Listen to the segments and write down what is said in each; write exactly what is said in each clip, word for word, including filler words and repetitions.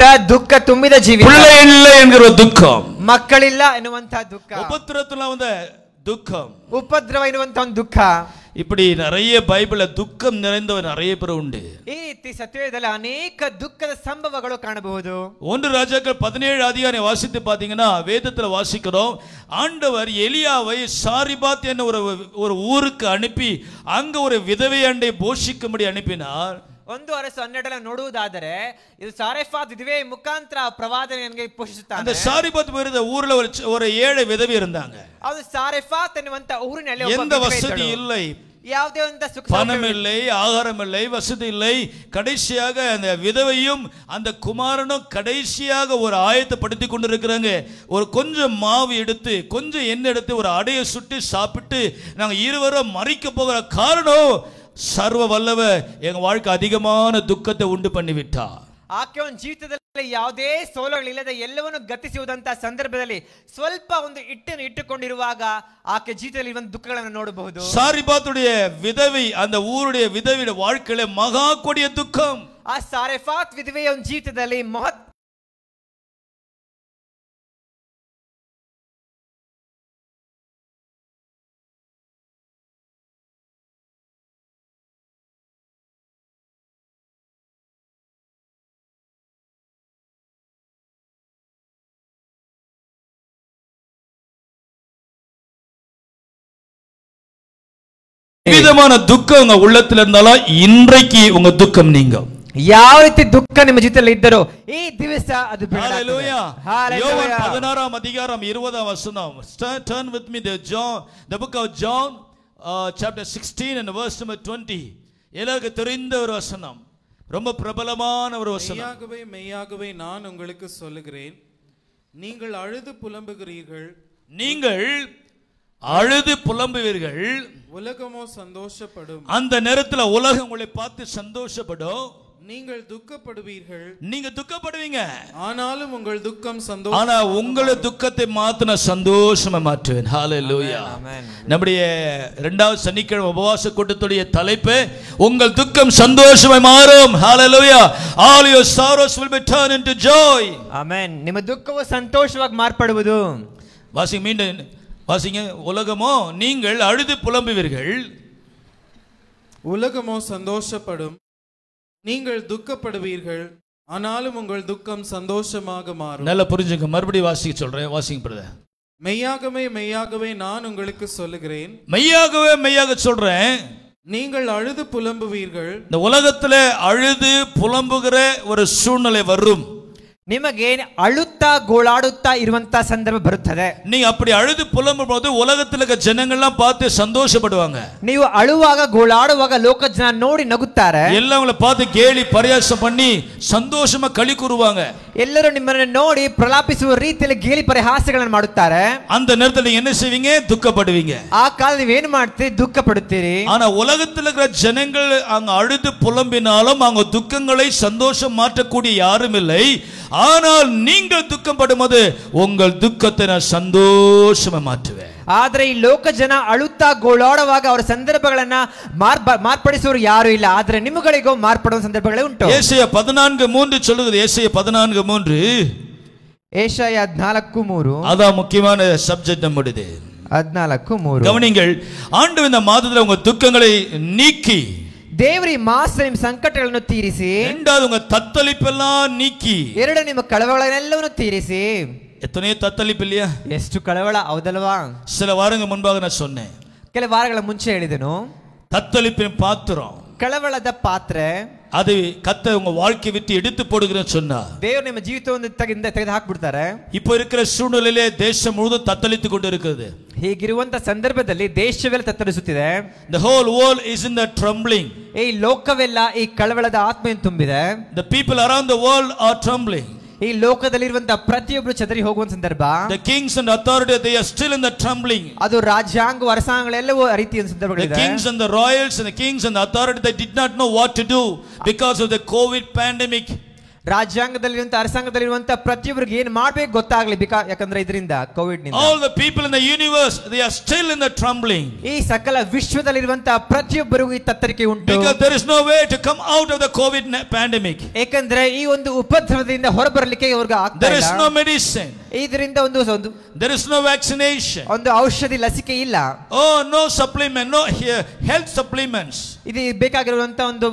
ದುಃಖ ತುಂಬಿದ ಜೀವಿತ. பிள்ளை இல்லை என்கிற துக்கம், ಮಕ್ಕಳಿಲ್ಲ ಎನ್ನುವಂತಹ ದುಃಖ, உபத்திரத்துல வந்த துக்கம், ಉಪದ್ರವ ಎನ್ನುವಂತ ಒಂದು ದುಃಖ. இப்படி நிறைய பைபிள்ல துக்கம் நிறைந்தவர் நிறைய பேர் உண்டு. ಈ ರೀತಿ ಸತ್ಯವೇದದಲ್ಲಿ ಅನೇಕ ದುಃಖದ ಸಂಭವಗಳು ಕಾಣಬಹುದು. ஒன்று ராஜாக்கள் பதினேழு அதிகாரம் வாசித்து பாத்தீங்கன்னா வேதத்துல வாசிக்கிறோம், ஆண்டவர் எலியாவை சாரிபாத் என்ற ஒரு ஒரு ஊருக்கு அனுப்பி அங்க ஒரு விதவை அண்டை போஷிக்கும்படி அனுப்பினார். ಒಂದು ಅರಸು ಹನ್ನೆರಡರ ನೋಡುವುದಾದರೆ ಇದು ಸಾರೆಫಾತ್ ವಿಧವೆ ಮುಖಾಂತರ ಪ್ರವಾದನೆಗೆ ಪೋಷಿಸುತ್ತಾನೆ. அந்த சாரிபாத் விருத ஊர்ல ஒரு ஒரு ஏழை விதவை இருந்தாங்க. ಅದು ಸಾರೆಫಾತ್ ಎನ್ನುವಂತ ಊರಿನಲ್ಲಿ எந்த வசதி இல்லை, ಯಾವುದೇ ಒಂದು ಸುಖ பணம் இல்லை, ஆகாரம் இல்லை, வசதி இல்லை. கடைசியாக அந்த விதவையும் அந்த குமாரனும் கடைசியாக ஒரு ஆயத்தப்படுத்தி கொண்டிருக்கிறாங்க. ஒரு கொஞ்சம் மாவு எடுத்து கொஞ்சம் எண்ணெய் எடுத்து ஒரு அடையை சுட்டு சாப்பிட்டு நாங்க இருவரும் மறிக்க போகிற காரணம் சர்வ வல்லவ எங்க வாழ்க்கை அதிகமான துக்கத்தை உண்டு பண்ணிவிட்டார். ಆಕೆ ಒಂದು ಜೀವಿತದಲ್ಲಿ ಯಾವುದೇ ಸೋಲುಗಳಿಲ್ಲದೆ ಎಲ್ಲವನ್ನು ಗತಿಸುವುದಂತ ಸಂದರ್ಭದಲ್ಲಿ ಸ್ವಲ್ಪ ಒಂದು ಇಟ್ಟನ್ನು ಇಟ್ಟುಕೊಂಡಿರುವಾಗ ಆಕೆ ಜೀವಿತದಲ್ಲಿ ಒಂದು ದುಃಖಗಳನ್ನು ನೋಡಬಹುದು. சாரிபாத்துடைய விதவை அந்த ஊருடைய விதவைய வாழ்க்கையில மகா கொடிய துக்கம். ಆ ಸಾರೆಫಾತ್ ವಿಧವೆಯ ಒಂದು ಜೀವಿತದಲ್ಲಿ ಮಹತ್ விதமான துக்கம் உங்க உள்ளத்துல இருந்தாலும் இன்றைக்கு உங்க துக்கம் நீங்க. ಯಾವ ರೀತಿ ದುಃಖ ನಿಮ್ಮ ಜೀವಿತದಲ್ಲಿ ಇದ್ದರೂ ಈ ದಿವಸ ಅದು ಬೇಡ. Hallelujah. Hallelujah. யோவான் பதினாறாம் அதிகாரம் இருபதாம் வசனம். Turn with me to John, the book of John, uh, chapter sixteen and verse number twenty. எல்லாருக்கும் தெரிந்த ஒரு வசனம், ரொம்ப பிரபலமான ஒரு வசனம். மெய்யாகவே மெய்யாகவே நான் உங்களுக்கு சொல்லுகிறேன், நீங்கள் அழுது புலம்புகிறீர்கள், நீங்கள் அழுது புலம்புவீர்கள், உலகமோ சந்தோஷப்படும். அந்த நேரத்துல உலகம் உங்களை பார்த்து சந்தோஷப்படும். நீங்கள் துக்கப்படுவீர்கள், நீங்க துக்கப்படுவீங்க, ஆனாலும் உங்கள் துக்கம் சந்தோஷம். ஆனா உங்களை துக்கத்தை மாத்தின சந்தோஷமா மாற்றுவேன். ஹalleluya. நம்முடைய இரண்டாவது சனிக்கிழமை உபவாச கூட்டத்துடைய தலைப்பு உங்கள் துக்கம் சந்தோஷமாய் மாறும். Hallelujah. All your sorrows will be turned into joy. Amen. ನಿಮ್ಮ ದುಃಖವು ಸಂತೋಷವಾಗಿ ಮಾರ್ಪಡುವುದು. வாசிங்க, மீண்டும் வாசிங்க. உலகமோ நீங்கள் அழுது புலம்புவீர்கள், உலகமோ சந்தோஷப்படும், நீங்கள் துக்கப்படுவீர்கள், ஆனாலும் உங்கள் துக்கம் சந்தோஷமாக மாறும். நல்லா புரிஞ்சுங்க, மறுபடியும் வாசிக்க சொல்றேன், வாசிங்க பிரதர். மெய்யாகவே மெய்யாகவே நான் உங்களுக்கு சொல்லுகிறேன், மெய்யாகவே மெய்யாக சொல்றேன், நீங்கள் அழுது புலம்புவீர்கள். இந்த உலகத்துல அழுது புலம்புகிற ஒரு சூழ்நிலை வரும். ನಿಮಗೆ ಅಳುತ್ತಾ ಗೋಳಾಡುತ್ತಾ ಇರುವಂತ ಸಂದರ್ಭ ಬರುತ್ತದೆ. நீங்க அப்படி அழுது புலம்பும்போது உலகத்துல இருக்க ஜனங்கள்லாம் பார்த்து சந்தோஷப்படுவாங்க. ನೀವು ಅಳುವಾಗ ಗೋಳಾಡುವಾಗ ಲೋಕ ಜನ ನೋಡಿ ನಗುತ್ತಾರೆ. எல்லாம் உங்களை பார்த்து கேலி பரியாசம் பண்ணி சந்தோஷமா களி கூறுவாங்க. ಎಲ್ಲರೂ ನಿಮ್ಮನ್ನು ನೋಡಿ ಪ್ರಲಾಪಿಸುವ ರೀತಿಯಲ್ಲಿ ಗೇಲಿ ಪರಿಹಾಸಗಳನ್ನು ಮಾಡುತ್ತಾರೆ. அந்த நேரத்துல நீங்க என்ன செய்வீங்க? துக்கப்படுவீங்க. ಆ ಕಾಲ ನೀವೇನು ಮಾಡ್ತೀರಿ? ದುಃಖ ಪಡುತ್ತೀರಿ. ஆனா உலகத்துல இருக்கிற ஜனங்கள் அங்க அழுது புலம்பினாலும் அவங்க துக்கங்களை சந்தோஷம் மாற்றக்கூடிய யாரும் இல்லை. ஆனால் நீங்கள் துக்கம் படும்போது உங்கள் துக்கத்தை நான் சந்தோஷமா மாற்றுவேன். ಆದರೆ ಈ ಲೋಕ ಜನ ಅಳುತ್ತಾ ಗೋಳಾಡುವಾಗ ಅವರ ಸಂದರ್ಭಗಳನ್ನ ಮಾರ್ಪಡಿಸುವರು ಯಾರು ಇಲ್ಲ. ಆದರೆ ನಿಮ್ಮಗಳಿಗೂ ಮಾರ್ಪಡುವ ಸಂದರ್ಭಗಳೇ ಉಂಟು. ஏசாயா பதினான்கு மூன்று சொல்லுகிறது. ஏசாயா பதினான்கு மூன்று. ಏಷಯ ಹದಿನಾಲ್ಕು ಮೂರು. அதான் முக்கியமான சப்ஜெக்ட் நம்முடையது. ಹದಿನಾಲ್ಕು ಮೂರು. கவனிங்கள், ஆண்டவர் இந்த மாதத்துல உங்க துக்கங்களை நீக்கி, ದೇವರಿ ಮಾಸ ನಿಮ್ಮ ಸಂಕಟಗಳನ್ನು ತೀರಿಸಿ, இரண்டாவது உங்க தத்தளிப்பெல்லாம் நீக்கி, ಎರಡು ನಿಮ್ಮ ಕಳವಳಗಳನ್ನೆಲ್ಲವನ್ನು ತೀರಿಸಿ. எத்தனையோ தத்தளிப்பு இல்லையா? ಎಷ್ಟು ಕಳವಳ ಹೌದಲ್ವಾ? சில வாரங்கள் முன்பாக நான் சொன்னேன், ಕೆಲವು ವಾರಗಳ ಮುಂಚೆ ಹೇಳಿದೆನು, தத்தளிப்பின் பாத்திரம், ಕಳವಳದ ಪಾತ್ರೆ அது கத்த உங்க வாழ்க்கை விட்டு எடுத்து போடுகிறேன்னு சொன்னா ದೇವರು ನಿಮ್ಮ ಜೀವಿತವನ್ನು ತೆಗೆದು ತೆಗೆದು ಹಾಕ್ಬಿಡ್ತಾರೆ. இப்போ இருக்கிற சூழ்நிலையிலே தேசம் முழுவதும் தத்தளித்து கொண்டு இருக்கிறது. ಹೀಗಿರುವಂತ ಸಂದರ್ಭದಲ್ಲಿ ದೇಶವೆಲ್ಲ ತತ್ತರಿಸುತ್ತಿದೆ. The whole world is in the trembling. ಈ ಲೋಕವೆಲ್ಲ ಈ ಕಳವಳದ ಆತ್ಮೆಯನ್ನು ತುಂಬಿದೆ. The people around the world are trembling. ಈ ಲೋಕದಲ್ಲಿರುವಂತ ಪ್ರತಿಯೊಬ್ಬರು ಚದರಿ ಹೋಗುವಂತ ಸಂದರ್ಭ. The kings and authority, they are still in the trembling. ಅದು ರಾಜ್ಯಾಂಗ ಅರಸಾಂಗಗಳೆಲ್ಲವೂ ಆ ರೀತಿಯ ಸಂದರ್ಭಗಳಿದೆ. The kings and the royals and the kings and the authority, they did not know what to do because of the COVID pandemic. ರಾಜ್ಯಾಂಗದಲ್ಲಿರುವಂತ ಅರಸಾಂಗದಲ್ಲಿರುವಂತ ಪ್ರತಿಯೊಬ್ಬರಿಗೆ ಏನ್ ಮಾಡ್ಬೇಕು ಗೊತ್ತಾಗ್ಲಿ ಬಿಕಾ ಯಾಕಂದ್ರೆ ಇದರಿಂದ Covid ನಿಂದ All the people in the universe, they are still in the trembling. ಈ ಸಕಲ ವಿಶ್ವದಲ್ಲಿರುವಂತ ಪ್ರತಿಯೊಬ್ಬರಿಗೂ ಈ ತತ್ತರಿಕೆ ಉಂಟು. Because there is no way to come out of the COVID pandemic. ಏಕೆಂದ್ರೆ ಈ ಒಂದು ಉಪದ್ರವದಿಂದ ಹೊರಬರಲಿಕ್ಕೆ ಅವ್ರಿಗೆ ಆಗ್ತಾ There ಇಲ್ಲ. is no medicine. ಇದರಿಂದ ಒಂದು ಒಂದು There is no vaccination. ಒಂದು ಔಷಧಿ ಲಸಿಕೆ ಇಲ್ಲ. Oh, no supplement, no health supplements. ಇದು ಬೇಕಾಗಿರುವಂತ ಒಂದು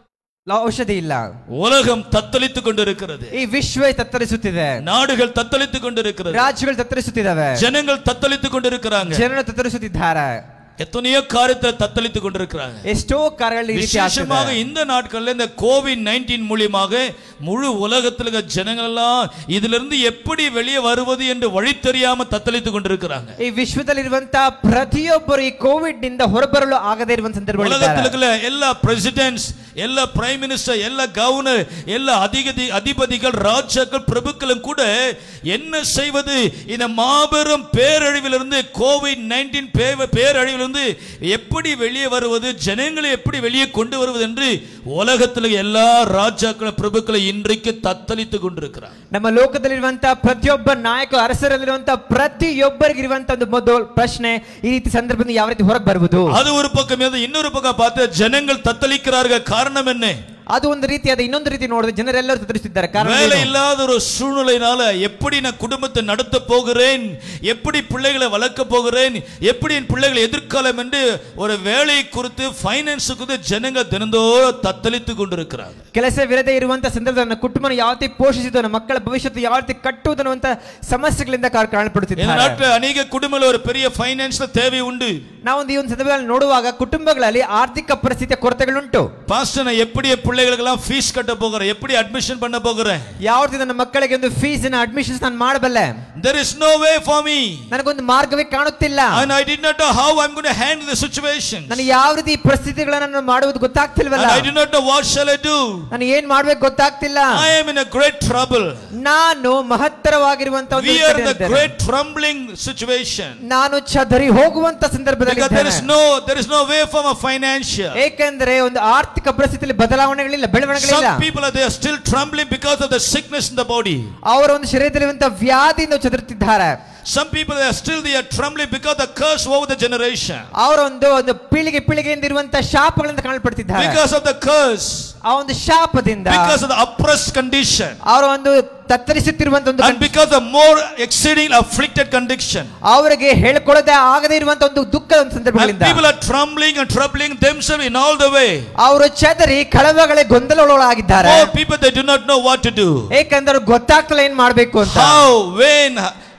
ಔಷಧಿ ಇಲ್ಲ. உலகம் தத்தளித்துக் கொண்டிருக்கிறது. ಈ ವಿಶ್ವ ತತ್ತರಿಸುತ್ತಿದೆ. நாடுகள் தத்தளித்துக் கொண்டிருக்கிறது. ರಾಜ್ಯಗಳು ತತ್ತರಿಸುತ್ತಿದ್ದಾವೆ. ஜனங்கள் தத்தளித்துக் கொண்டிருக்கிறாங்க. ಜನರು ತತ್ತರಿಸುತ್ತಿದ್ದಾರೆ. எத்தனையோ காரியத்தை தத்தளித்துக் கொண்டிருக்கிறாங்க. ಎಷ್ಟೋ ಕಾರ್ಯಗಳು விசேஷமாக இந்த நாட்கள்ல இந்த கோவிட் நைன்டீன் மூலமாக முழு உலகத்தில் இருக்க ஜனங்கள் எல்லாம் இதிலிருந்து எப்படி வெளியே வருவது என்று வழி தெரியாம தத்தளித்துக் கொண்டிருக்கிறாங்க. ಈ ವಿಶ್ವದಲ್ಲಿರುವಂತ ಪ್ರತಿಯೊಬ್ಬರು ಈ ಕೋವಿಡ್ ನಿಂದ ಹೊರಬರಲು ಆಗದೇ ಇರುವ ಸಂದರ್ಭದಲ್ಲಿ உலகத்தில் இருக்கிற எல்லா பிரசிடென்ட்ஸ், எல்லா பிரைம் மினிஸ்டர், எல்லா கவர்னர், எல்லா அதிபதி அதிபதிகள், ராஜாக்கள், பிரபுக்களும் கூட என்ன செய்வது இந்த மாபெரும் பேரழிவிலிருந்து கோவிட் நைன்டீன் பேரழிவிலிருந்து எப்படி வெளியே வருவது, ஜனங்களை எப்படி வெளியே கொண்டு வருவது என்று உலகத்தில் எல்லா ராஜாக்களும் பிரபுக்களும் இன்றைக்கு தத்தளித்துக் கொண்டிருக்கிறார். ನಮ್ಮ ಲೋಕದಲ್ಲಿರುವಂತ ಪ್ರತಿಯೊಬ್ಬ ನಾಯಕ ಅರಸರಲ್ಲಿರುವಂತ ಪ್ರತಿಯೊಬ್ಬರಿಗಿರುವಂತ ಒಂದು ಮೊದಲ ಪ್ರಶ್ನೆ ಈ ರೀತಿ ಸಂದರ್ಭದಲ್ಲಿ ಯಾವ ರೀತಿ ಹೊರಗೆ ಬರುವುದು. அது ஒரு பக்கம், இன்னொரு பக்கம் பார்த்து ஜனங்கள் தத்தளிக்கிறார்கள். காரணம் என்ன? ಅದು ಒಂದು ರೀತಿಯಾದ ಇನ್ನೊಂದು ರೀತಿ ನೋಡಿದ್ರೆ ಜನರೆಲ್ಲರೂ ತತ್ತರಿಸುತ್ತಿದ್ದಾರೆ. ಕಾರಣ வேலை இல்லாத ஒரு சூழ்நிலையினால எப்படி நான் குடும்பத்தை நடத்த போகிறேன், எப்படி பிள்ளைகளை வளர்க்க போகிறேன், எப்படி என் பிள்ளைகளை எதிர்காலம் என்று ஒரு வேலை குறித்து ಫೈನಾನ್ಸ್ குறித்து ஜனங்க தினந்தோறும் தத்தளித்துக் கொண்டிருக்கிறாங்க. ಕೆಲಸವಿರದೇ ಇರುವಂತ ಸಂದರ್ಭದಲ್ಲಿ ನನ್ನ ಕುಟುಂಬನ ಯಾವ ರೀತಿ ಪೋಷಿಸುವುದು, ನನ್ನ ಮಕ್ಕಳ ಭವಿಷ್ಯತ್ತು ಯಾವ ರೀತಿ ಕಟ್ಟುವುದು ಅನ್ನುವಂತ ಸಮಸ್ಯೆಗಳಿಂದ ಕಾರಣಪಡುತ್ತಿದ್ದಾರೆ. நாட்டில் ಅನೇಕ ಕುಟುಂಬಗಳಲ್ಲಿ ஒரு பெரிய ಫೈನಾನ್ಸ್ தேவை ಉಂಟು. ನಾವೊಂದು ಈ ಒಂದು ಸಂದರ್ಭದಲ್ಲಿ ನೋಡುವಾಗ ಕುಟುಂಬಗಳಲ್ಲಿ ಆರ್ಥಿಕ ಪರಿಸ್ಥಿತಿಯ ಕೊರತೆಗಳುಂಟು. பாஸ்டர் நான் எப்படி பிள்ளைகளுக்கெல்லாம் ஃபீஸ் கட்ட போகிறேன், எப்படி அட்மிஷன் பண்ண போகிறேன், ಯಾವ ರೀತಿ ನನ್ನ ಮಕ್ಕಳಿಗೆ ಒಂದು ಫೀಸ್ ಅನ್ನು ಅಡ್ಮಿಷನ್ಸ್ ನಾನು ಮಾಡಬಲ್ಲೆ. there is no way for me. ನನಗೊಂದು ಮಾರ್ಗವೇ ಕಾಣುತ್ತಿಲ್ಲ. and I did not know how I'm going to handle the situation. ನನಗೆ ಯಾವ ರೀತಿ ಪರಿಸ್ಥಿತಿಗಳನ್ನು ಮಾಡುವುದು ಗೊತ್ತಾಗ್ತಿಲ್ವಲ್ಲ. and I did not know what shall I do. ನಾನು ಏನ್ ಮಾಡಬೇಕು ಗೊತ್ತಾಗ್ತಿಲ್ಲ. I am in a great trouble. ನಾನು ಮಹತ್ತರವಾಗಿರುವಂತ ಒಂದು we are in a great trembling situation. ನಾನು ಚದರಿ ಹೋಗುವಂತ ಸಂದರ್ಭದಲ್ಲಿ because there is no there is no way from a financial. ಏಕೆಂದರೆ ಒಂದು ಆರ್ಥಿಕ ಪರಿಸ್ಥಿತಿಯಲ್ಲಿ ಬದಲಾವಣೆಗಳಿಲ್ಲ, ಬೆಳವಣಿಗೆಗಳಿಲ್ಲ. some people are they are still trembling because of the sickness in the body. ಅವರ ಒಂದು ಶರೀರದಲ್ಲಿರುವಂತ ವ್ಯಾಧಿಯಿಂದ ಚದುರುತ್ತಿದ್ದಾರೆ. some people they are still they are trembling because the curse over the generation. ಅವರ ಒಂದು ಒಂದು ಪೀಳಿಗೆ ಪೀಳಿಗೆಯಿಂದ ಇರುವಂತ ಶಾಪಗಳಿಂದ ಕಾಣಲ್ಪಡುತ್ತಿದ್ದಾರೆ. because of the curse. ಆ ಒಂದು ಶಾಪದಿಂದ, because of the oppressed condition. ಅವರ ಒಂದು ತತ್ತರಿಸುತ್ತಿರುವಂತ ಒಂದು, and because of more exceeding afflicted condition. ಅವರಿಗೆ ಹೇಳಿಕೊಳ್ಳದೆ ಆಗದೇ ಇರುವಂತ ಒಂದು ದುಃಖದ ಒಂದು ಸಂದರ್ಭಗಳಿಂದ people are trembling and troubling themselves in all the way. ಅವರು ಚದರಿ ಕಳವಳಗಳೇ ಗೊಂದಲಗೊಳಗಾಗಿದ್ದಾರೆ. all people they do not know what to do. ಏಕೆಂದರೆ ಗೊತ್ತಾಗ್ತಿಲ್ಲ ಏನ್ ಮಾಡಬೇಕು ಅಂತ. how when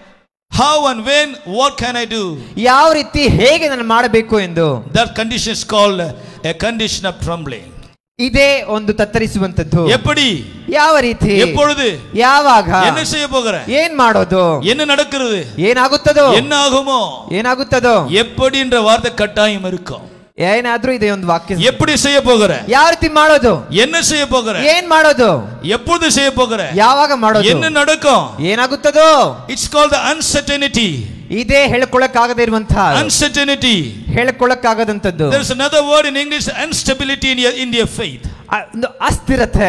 how and when what can I do? ಯಾವ ರೀತಿ ಹೇಗೆ ನಾನು ಮಾಡಬೇಕು ಎಂದು. that condition is called a condition of trembling. ಇದೇ ಒಂದು ತತ್ತರಿಸುವಂತದ್ದು. எப்படி, ಯಾವ ರೀತಿ, எப்பொழுது, ಯಾವಾಗ, என்ன செய்ய போகிறேன், ಏನ್ ಮಾಡೋದು, என்ன நடக்கிறது, ಏನಾಗುತ್ತದೋ, என்ன ஆகுமோ, ಏನಾಗುತ್ತದೋ, எப்படின்ற வார்த்தை கட்டாயம் இருக்கும். ಏನಾದ್ರೂ ಇದೆ ಒಂದು ವಾಕ್ಯ. எப்படி செய்ய போகிற, ಯಾವ ರೀತಿ ಮಾಡೋದು, என்ன செய்ய போகிற, ಏನ್ ಮಾಡೋದು, எப்பொழுது செய்ய போகிற, ಯಾವಾಗ ಮಾಡೋದು, என்ன நடக்கும், ಏನಾಗುತ್ತದೋ. it's called the uncertainty. ಇದೇ ಹೇಳಿಕೊಳ್ಳಕ್ಕಾಗದೇ ಇರುವಂತಹ uncertainty. ಹೇಳಿಕೊಳ್ಳಕ್ಕಾಗದಂತದ್ದು. there is another word in English, instability in your, in your faith. ಒಂದು ಅಸ್ಥಿರತೆ,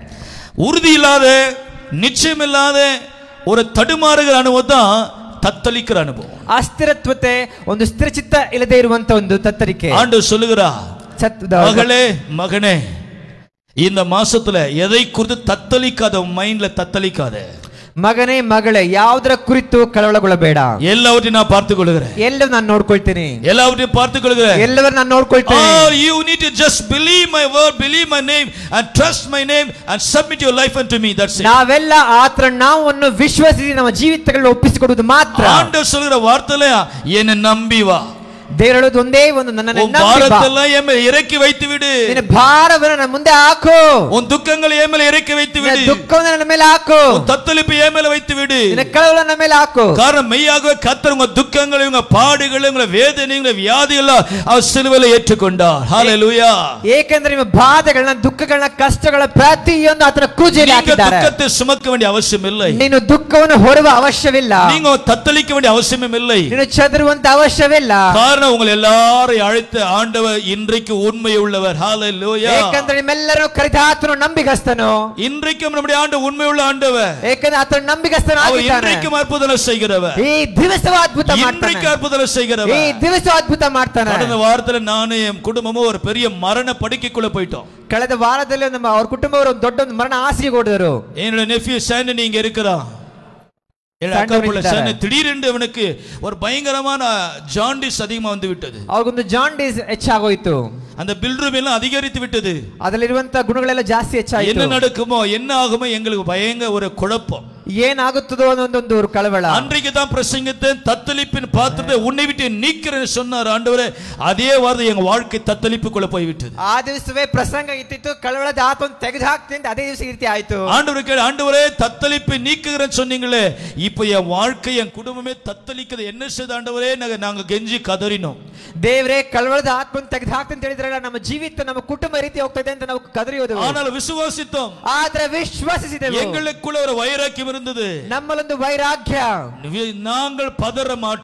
உறுதி இல்லாத, நிச்சயம் இல்லாத ஒரு தடுமாறுகிற அனுபவம் தான் தத்தளிக்கிற அனுபவம். ಅಸ್ಥಿರತ್ವತೆ, ಒಂದು ಸ್ಥಿರಚಿತ್ತ ಇಲ್ಲದೆ ಇರುವಂತ ಒಂದು ತತ್ತರಿಕೆ. ஆண்டவர் சொல்லுகிறார், மகளே மகனே, இந்த மாசத்துல எதை குறித்து தத்தளிக்காத, மைண்ட்ல தத்தளிக்காத. ಮಗನೇ ಮಗಳೇ, ಯಾವುದರ ಕುರಿತು ಕಳವಳಗೊಳ್ಳಬೇಡ. ಎಲ್ಲವற்றையும் நான் பார்த்துக் கொள்கிறேன், ಎಲ್ಲವೂ ನಾನು ನೋಡ್ಕೊಳ್ತೀನಿ, எல்லாவற்றையும் பார்த்துக் கொள்கிறேன், ಎಲ್ಲವೂ ನಾನು ನೋಡ್ಕೊಳ್ತೀನಿ. all you need to just believe my word, believe my name and trust my name and submit your life unto me. that's it. ನಾವೆಲ್ಲ ಆತರ ನಾವನ್ನು ವಿಶ್ವಾಸಿಸಿ ನಮ್ಮ ಜೀವಿತಗಳನ್ನು ಒಪ್ಪಿಸಿಕೊಡುವುದು ಮಾತ್ರ. ஆண்டவர் சொல்கிற வார்த்தையில என்னை நம்பி வா. ದೇವರು ಹೇಳೋದು ಒಂದೇ ಒಂದು, ನನ್ನನ್ನು ನಂಬಿ ಬಾ. ಭಾರತೆல்லாம் ಎಮ್ಮೆ ಇರಕ್ಕಿ வைத்து விடு. ನಿನ್ನ ಭಾರವನ್ನು ನನ್ನ ಮುಂದೆ ಹಾಕು. உன் துக்கங்களை என் மேல இறக்கி வைத்து விடு. ನಿನ್ನ ದುಃಖವನ್ನು ನನ್ನ ಮೇಲೆ ಹಾಕು. உன் தத்தளிப்பு என் மேல வைத்து விடு. ನಿನ್ನ ಕಳವಳ ನನ್ನ ಮೇಲೆ ಹಾಕು. காரணம் மெய்யாகவே கர்த்தர் உங்க துக்கங்களை, உங்க பாடுகளை, உங்க வேதனைகளை, வியாதிகளை அவர் சிலுவையில் ஏற்றுக்கொண்டார். ஹalleluya. ಏಕೆಂದರೆ ನಿಮ್ಮ ಬಾಧೆಗಳನ್ನ, ದುಃಖಗಳನ್ನ, ಕಷ್ಟಗಳ ಪ್ರತಿಯೊಂದು ಆತನ ಕ್ರೂಜೆಯಲ್ಲಿ ಹಾಕಿದ್ದಾರೆ. நீங்க துக்கத்தை சுமக்க வேண்டிய அவசியம் இல்லை. ನೀನು ದುಃಖವನ್ನು ಹೊರುವ ಅವಶ್ಯವಿಲ್ಲ. நீங்க தத்தளிக்க வேண்டிய அவசியமே இல்லை. ನೀನು ಚದರುವಂತ ಅವಶ್ಯವಿಲ್ಲ. காரணம் உங்களை எல்லாரையும் அழைத்த ஆண்டவர் இன்றைக்கு உண்மை உள்ளவர். ஹalleluya. ಏಕೆಂದರೆ ನಿಮ್ಮೆಲ್ಲರನ್ನು ಕರೆದ ಆತನು ನಂಬಿಗಸ್ತನು. இன்றைக்கும் நம்முடைய ஆண்டவர் உண்மை உள்ள ஆண்டவர். ಏಕೆಂದರೆ ಆತನು ನಂಬಿಗಸ್ತನಾಗಿದ್ದಾನೆ. அவர் இன்றைக்கும் அற்புதம் செய்கிறவர். ಈ ದಿವಸವೂ ಅದ್ಭುತ ಮಾಡ್ತಾನೆ. இன்றைக்கு அற்புதம் செய்கிறவர். ಈ ದಿವಸವೂ ಅದ್ಭುತ ಮಾಡ್ತಾನೆ. கடந்த வாரத்துல நானும் என் குடும்பமும் ஒரு பெரிய மரண படுக்கைக்குள்ள போயிட்டோம். ಕಳೆದ ವಾರದಲ್ಲಿ ನಮ್ಮ ಅವರ ಕುಟುಂಬವರು ಒಂದು ದೊಡ್ಡ ಮರಣ ಹಾಸಿಗೆ ಹೋದರು. என்னோட நெஃப்யூ சாண்டன் இங்க இருக்கிறான். திடீரென்று அவனுக்கு ஒரு பயங்கரமான ஜாண்டிஸ் அதிகமா வந்து விட்டது. அவருக்கு ಜಾಂಡೀಸ್ ಹೆಚ್ಚಾಗೋಯಿತು. அந்த பில்ரூம் எல்லாம் அதிகரித்து விட்டது. ಅದರಲ್ಲಿರುವಂತ ಗುಣಗಳೆಲ್ಲ ಜಾಸ್ತಿ ಹೆಚ್ಚಾಯಿತು. என்ன நடக்குமோ என்ன ஆகுமோ எங்களுக்கு பயங்கர ஒரு குழப்பம். ಏನಾಗುತ್ತದೋ ಅನ್ನೋದೊಂದು ஒரு ಕಳವಳ. அன்றைக்கு தான் பிரசங்கத்தை தத்தளிப்பின் பாத்திரத்தை உன்னை விட்டு நீக்கிறேன்னு சொன்னார் ஆண்டவரே. அதே வார்த்தை எங்க வாழ்க்கை தத்தளிப்புக்குள்ள போய் விட்டது. ಆ ದಿವಸವೇ ಪ್ರಸಂಗ ಇತ್ತಿತ್ತು, ಕಳವಳದ ಆತ್ಮವನ್ನು ತೆಗೆದು ಹಾಕ್ತೀನಿ ಅಂತ ಅದೇ ದಿವಸ ಈ ರೀತಿ ಆಯ್ತು. ஆண்டவரே கேளு, ஆண்டவரே தத்தளிப்பை நீக்குகிறேன்னு சொன்னீங்களே, இப்போ என் வாழ்க்கை என் குடும்பமே தத்தளிக்குது, என்ன செய்த ஆண்டவரே நாங்க கெஞ்சி கதறினோம். ದೇವರೇ ಕಳವಳದ ಆತ್ಮವನ್ನು ತೆಗೆದು ಹಾಕ್ತೀನಿ ಅಂತ ಹೇಳಿದ್ರಲ್ಲ, ನಮ್ಮ ಜೀವಿತ ನಮ್ಮ ಕುಟುಂಬ ರೀತಿ ಹೋಗ್ತಾ ಇದೆ ಅಂತ ನಾವು ಕದರಿ ಹೋದೆವು. ஆனால் விசுவாசித்தோம். ಆದರೆ ವಿಶ್ವಾಸಿಸಿದೆವು. எங்களுக்குள்ள ஒரு வைராக்கியம் இருந்தது. ನಮ್ಮಲ್ಲೊಂದು ವೈರಾಗ್ಯ. நாங்கள் பதற மாட்டோம்.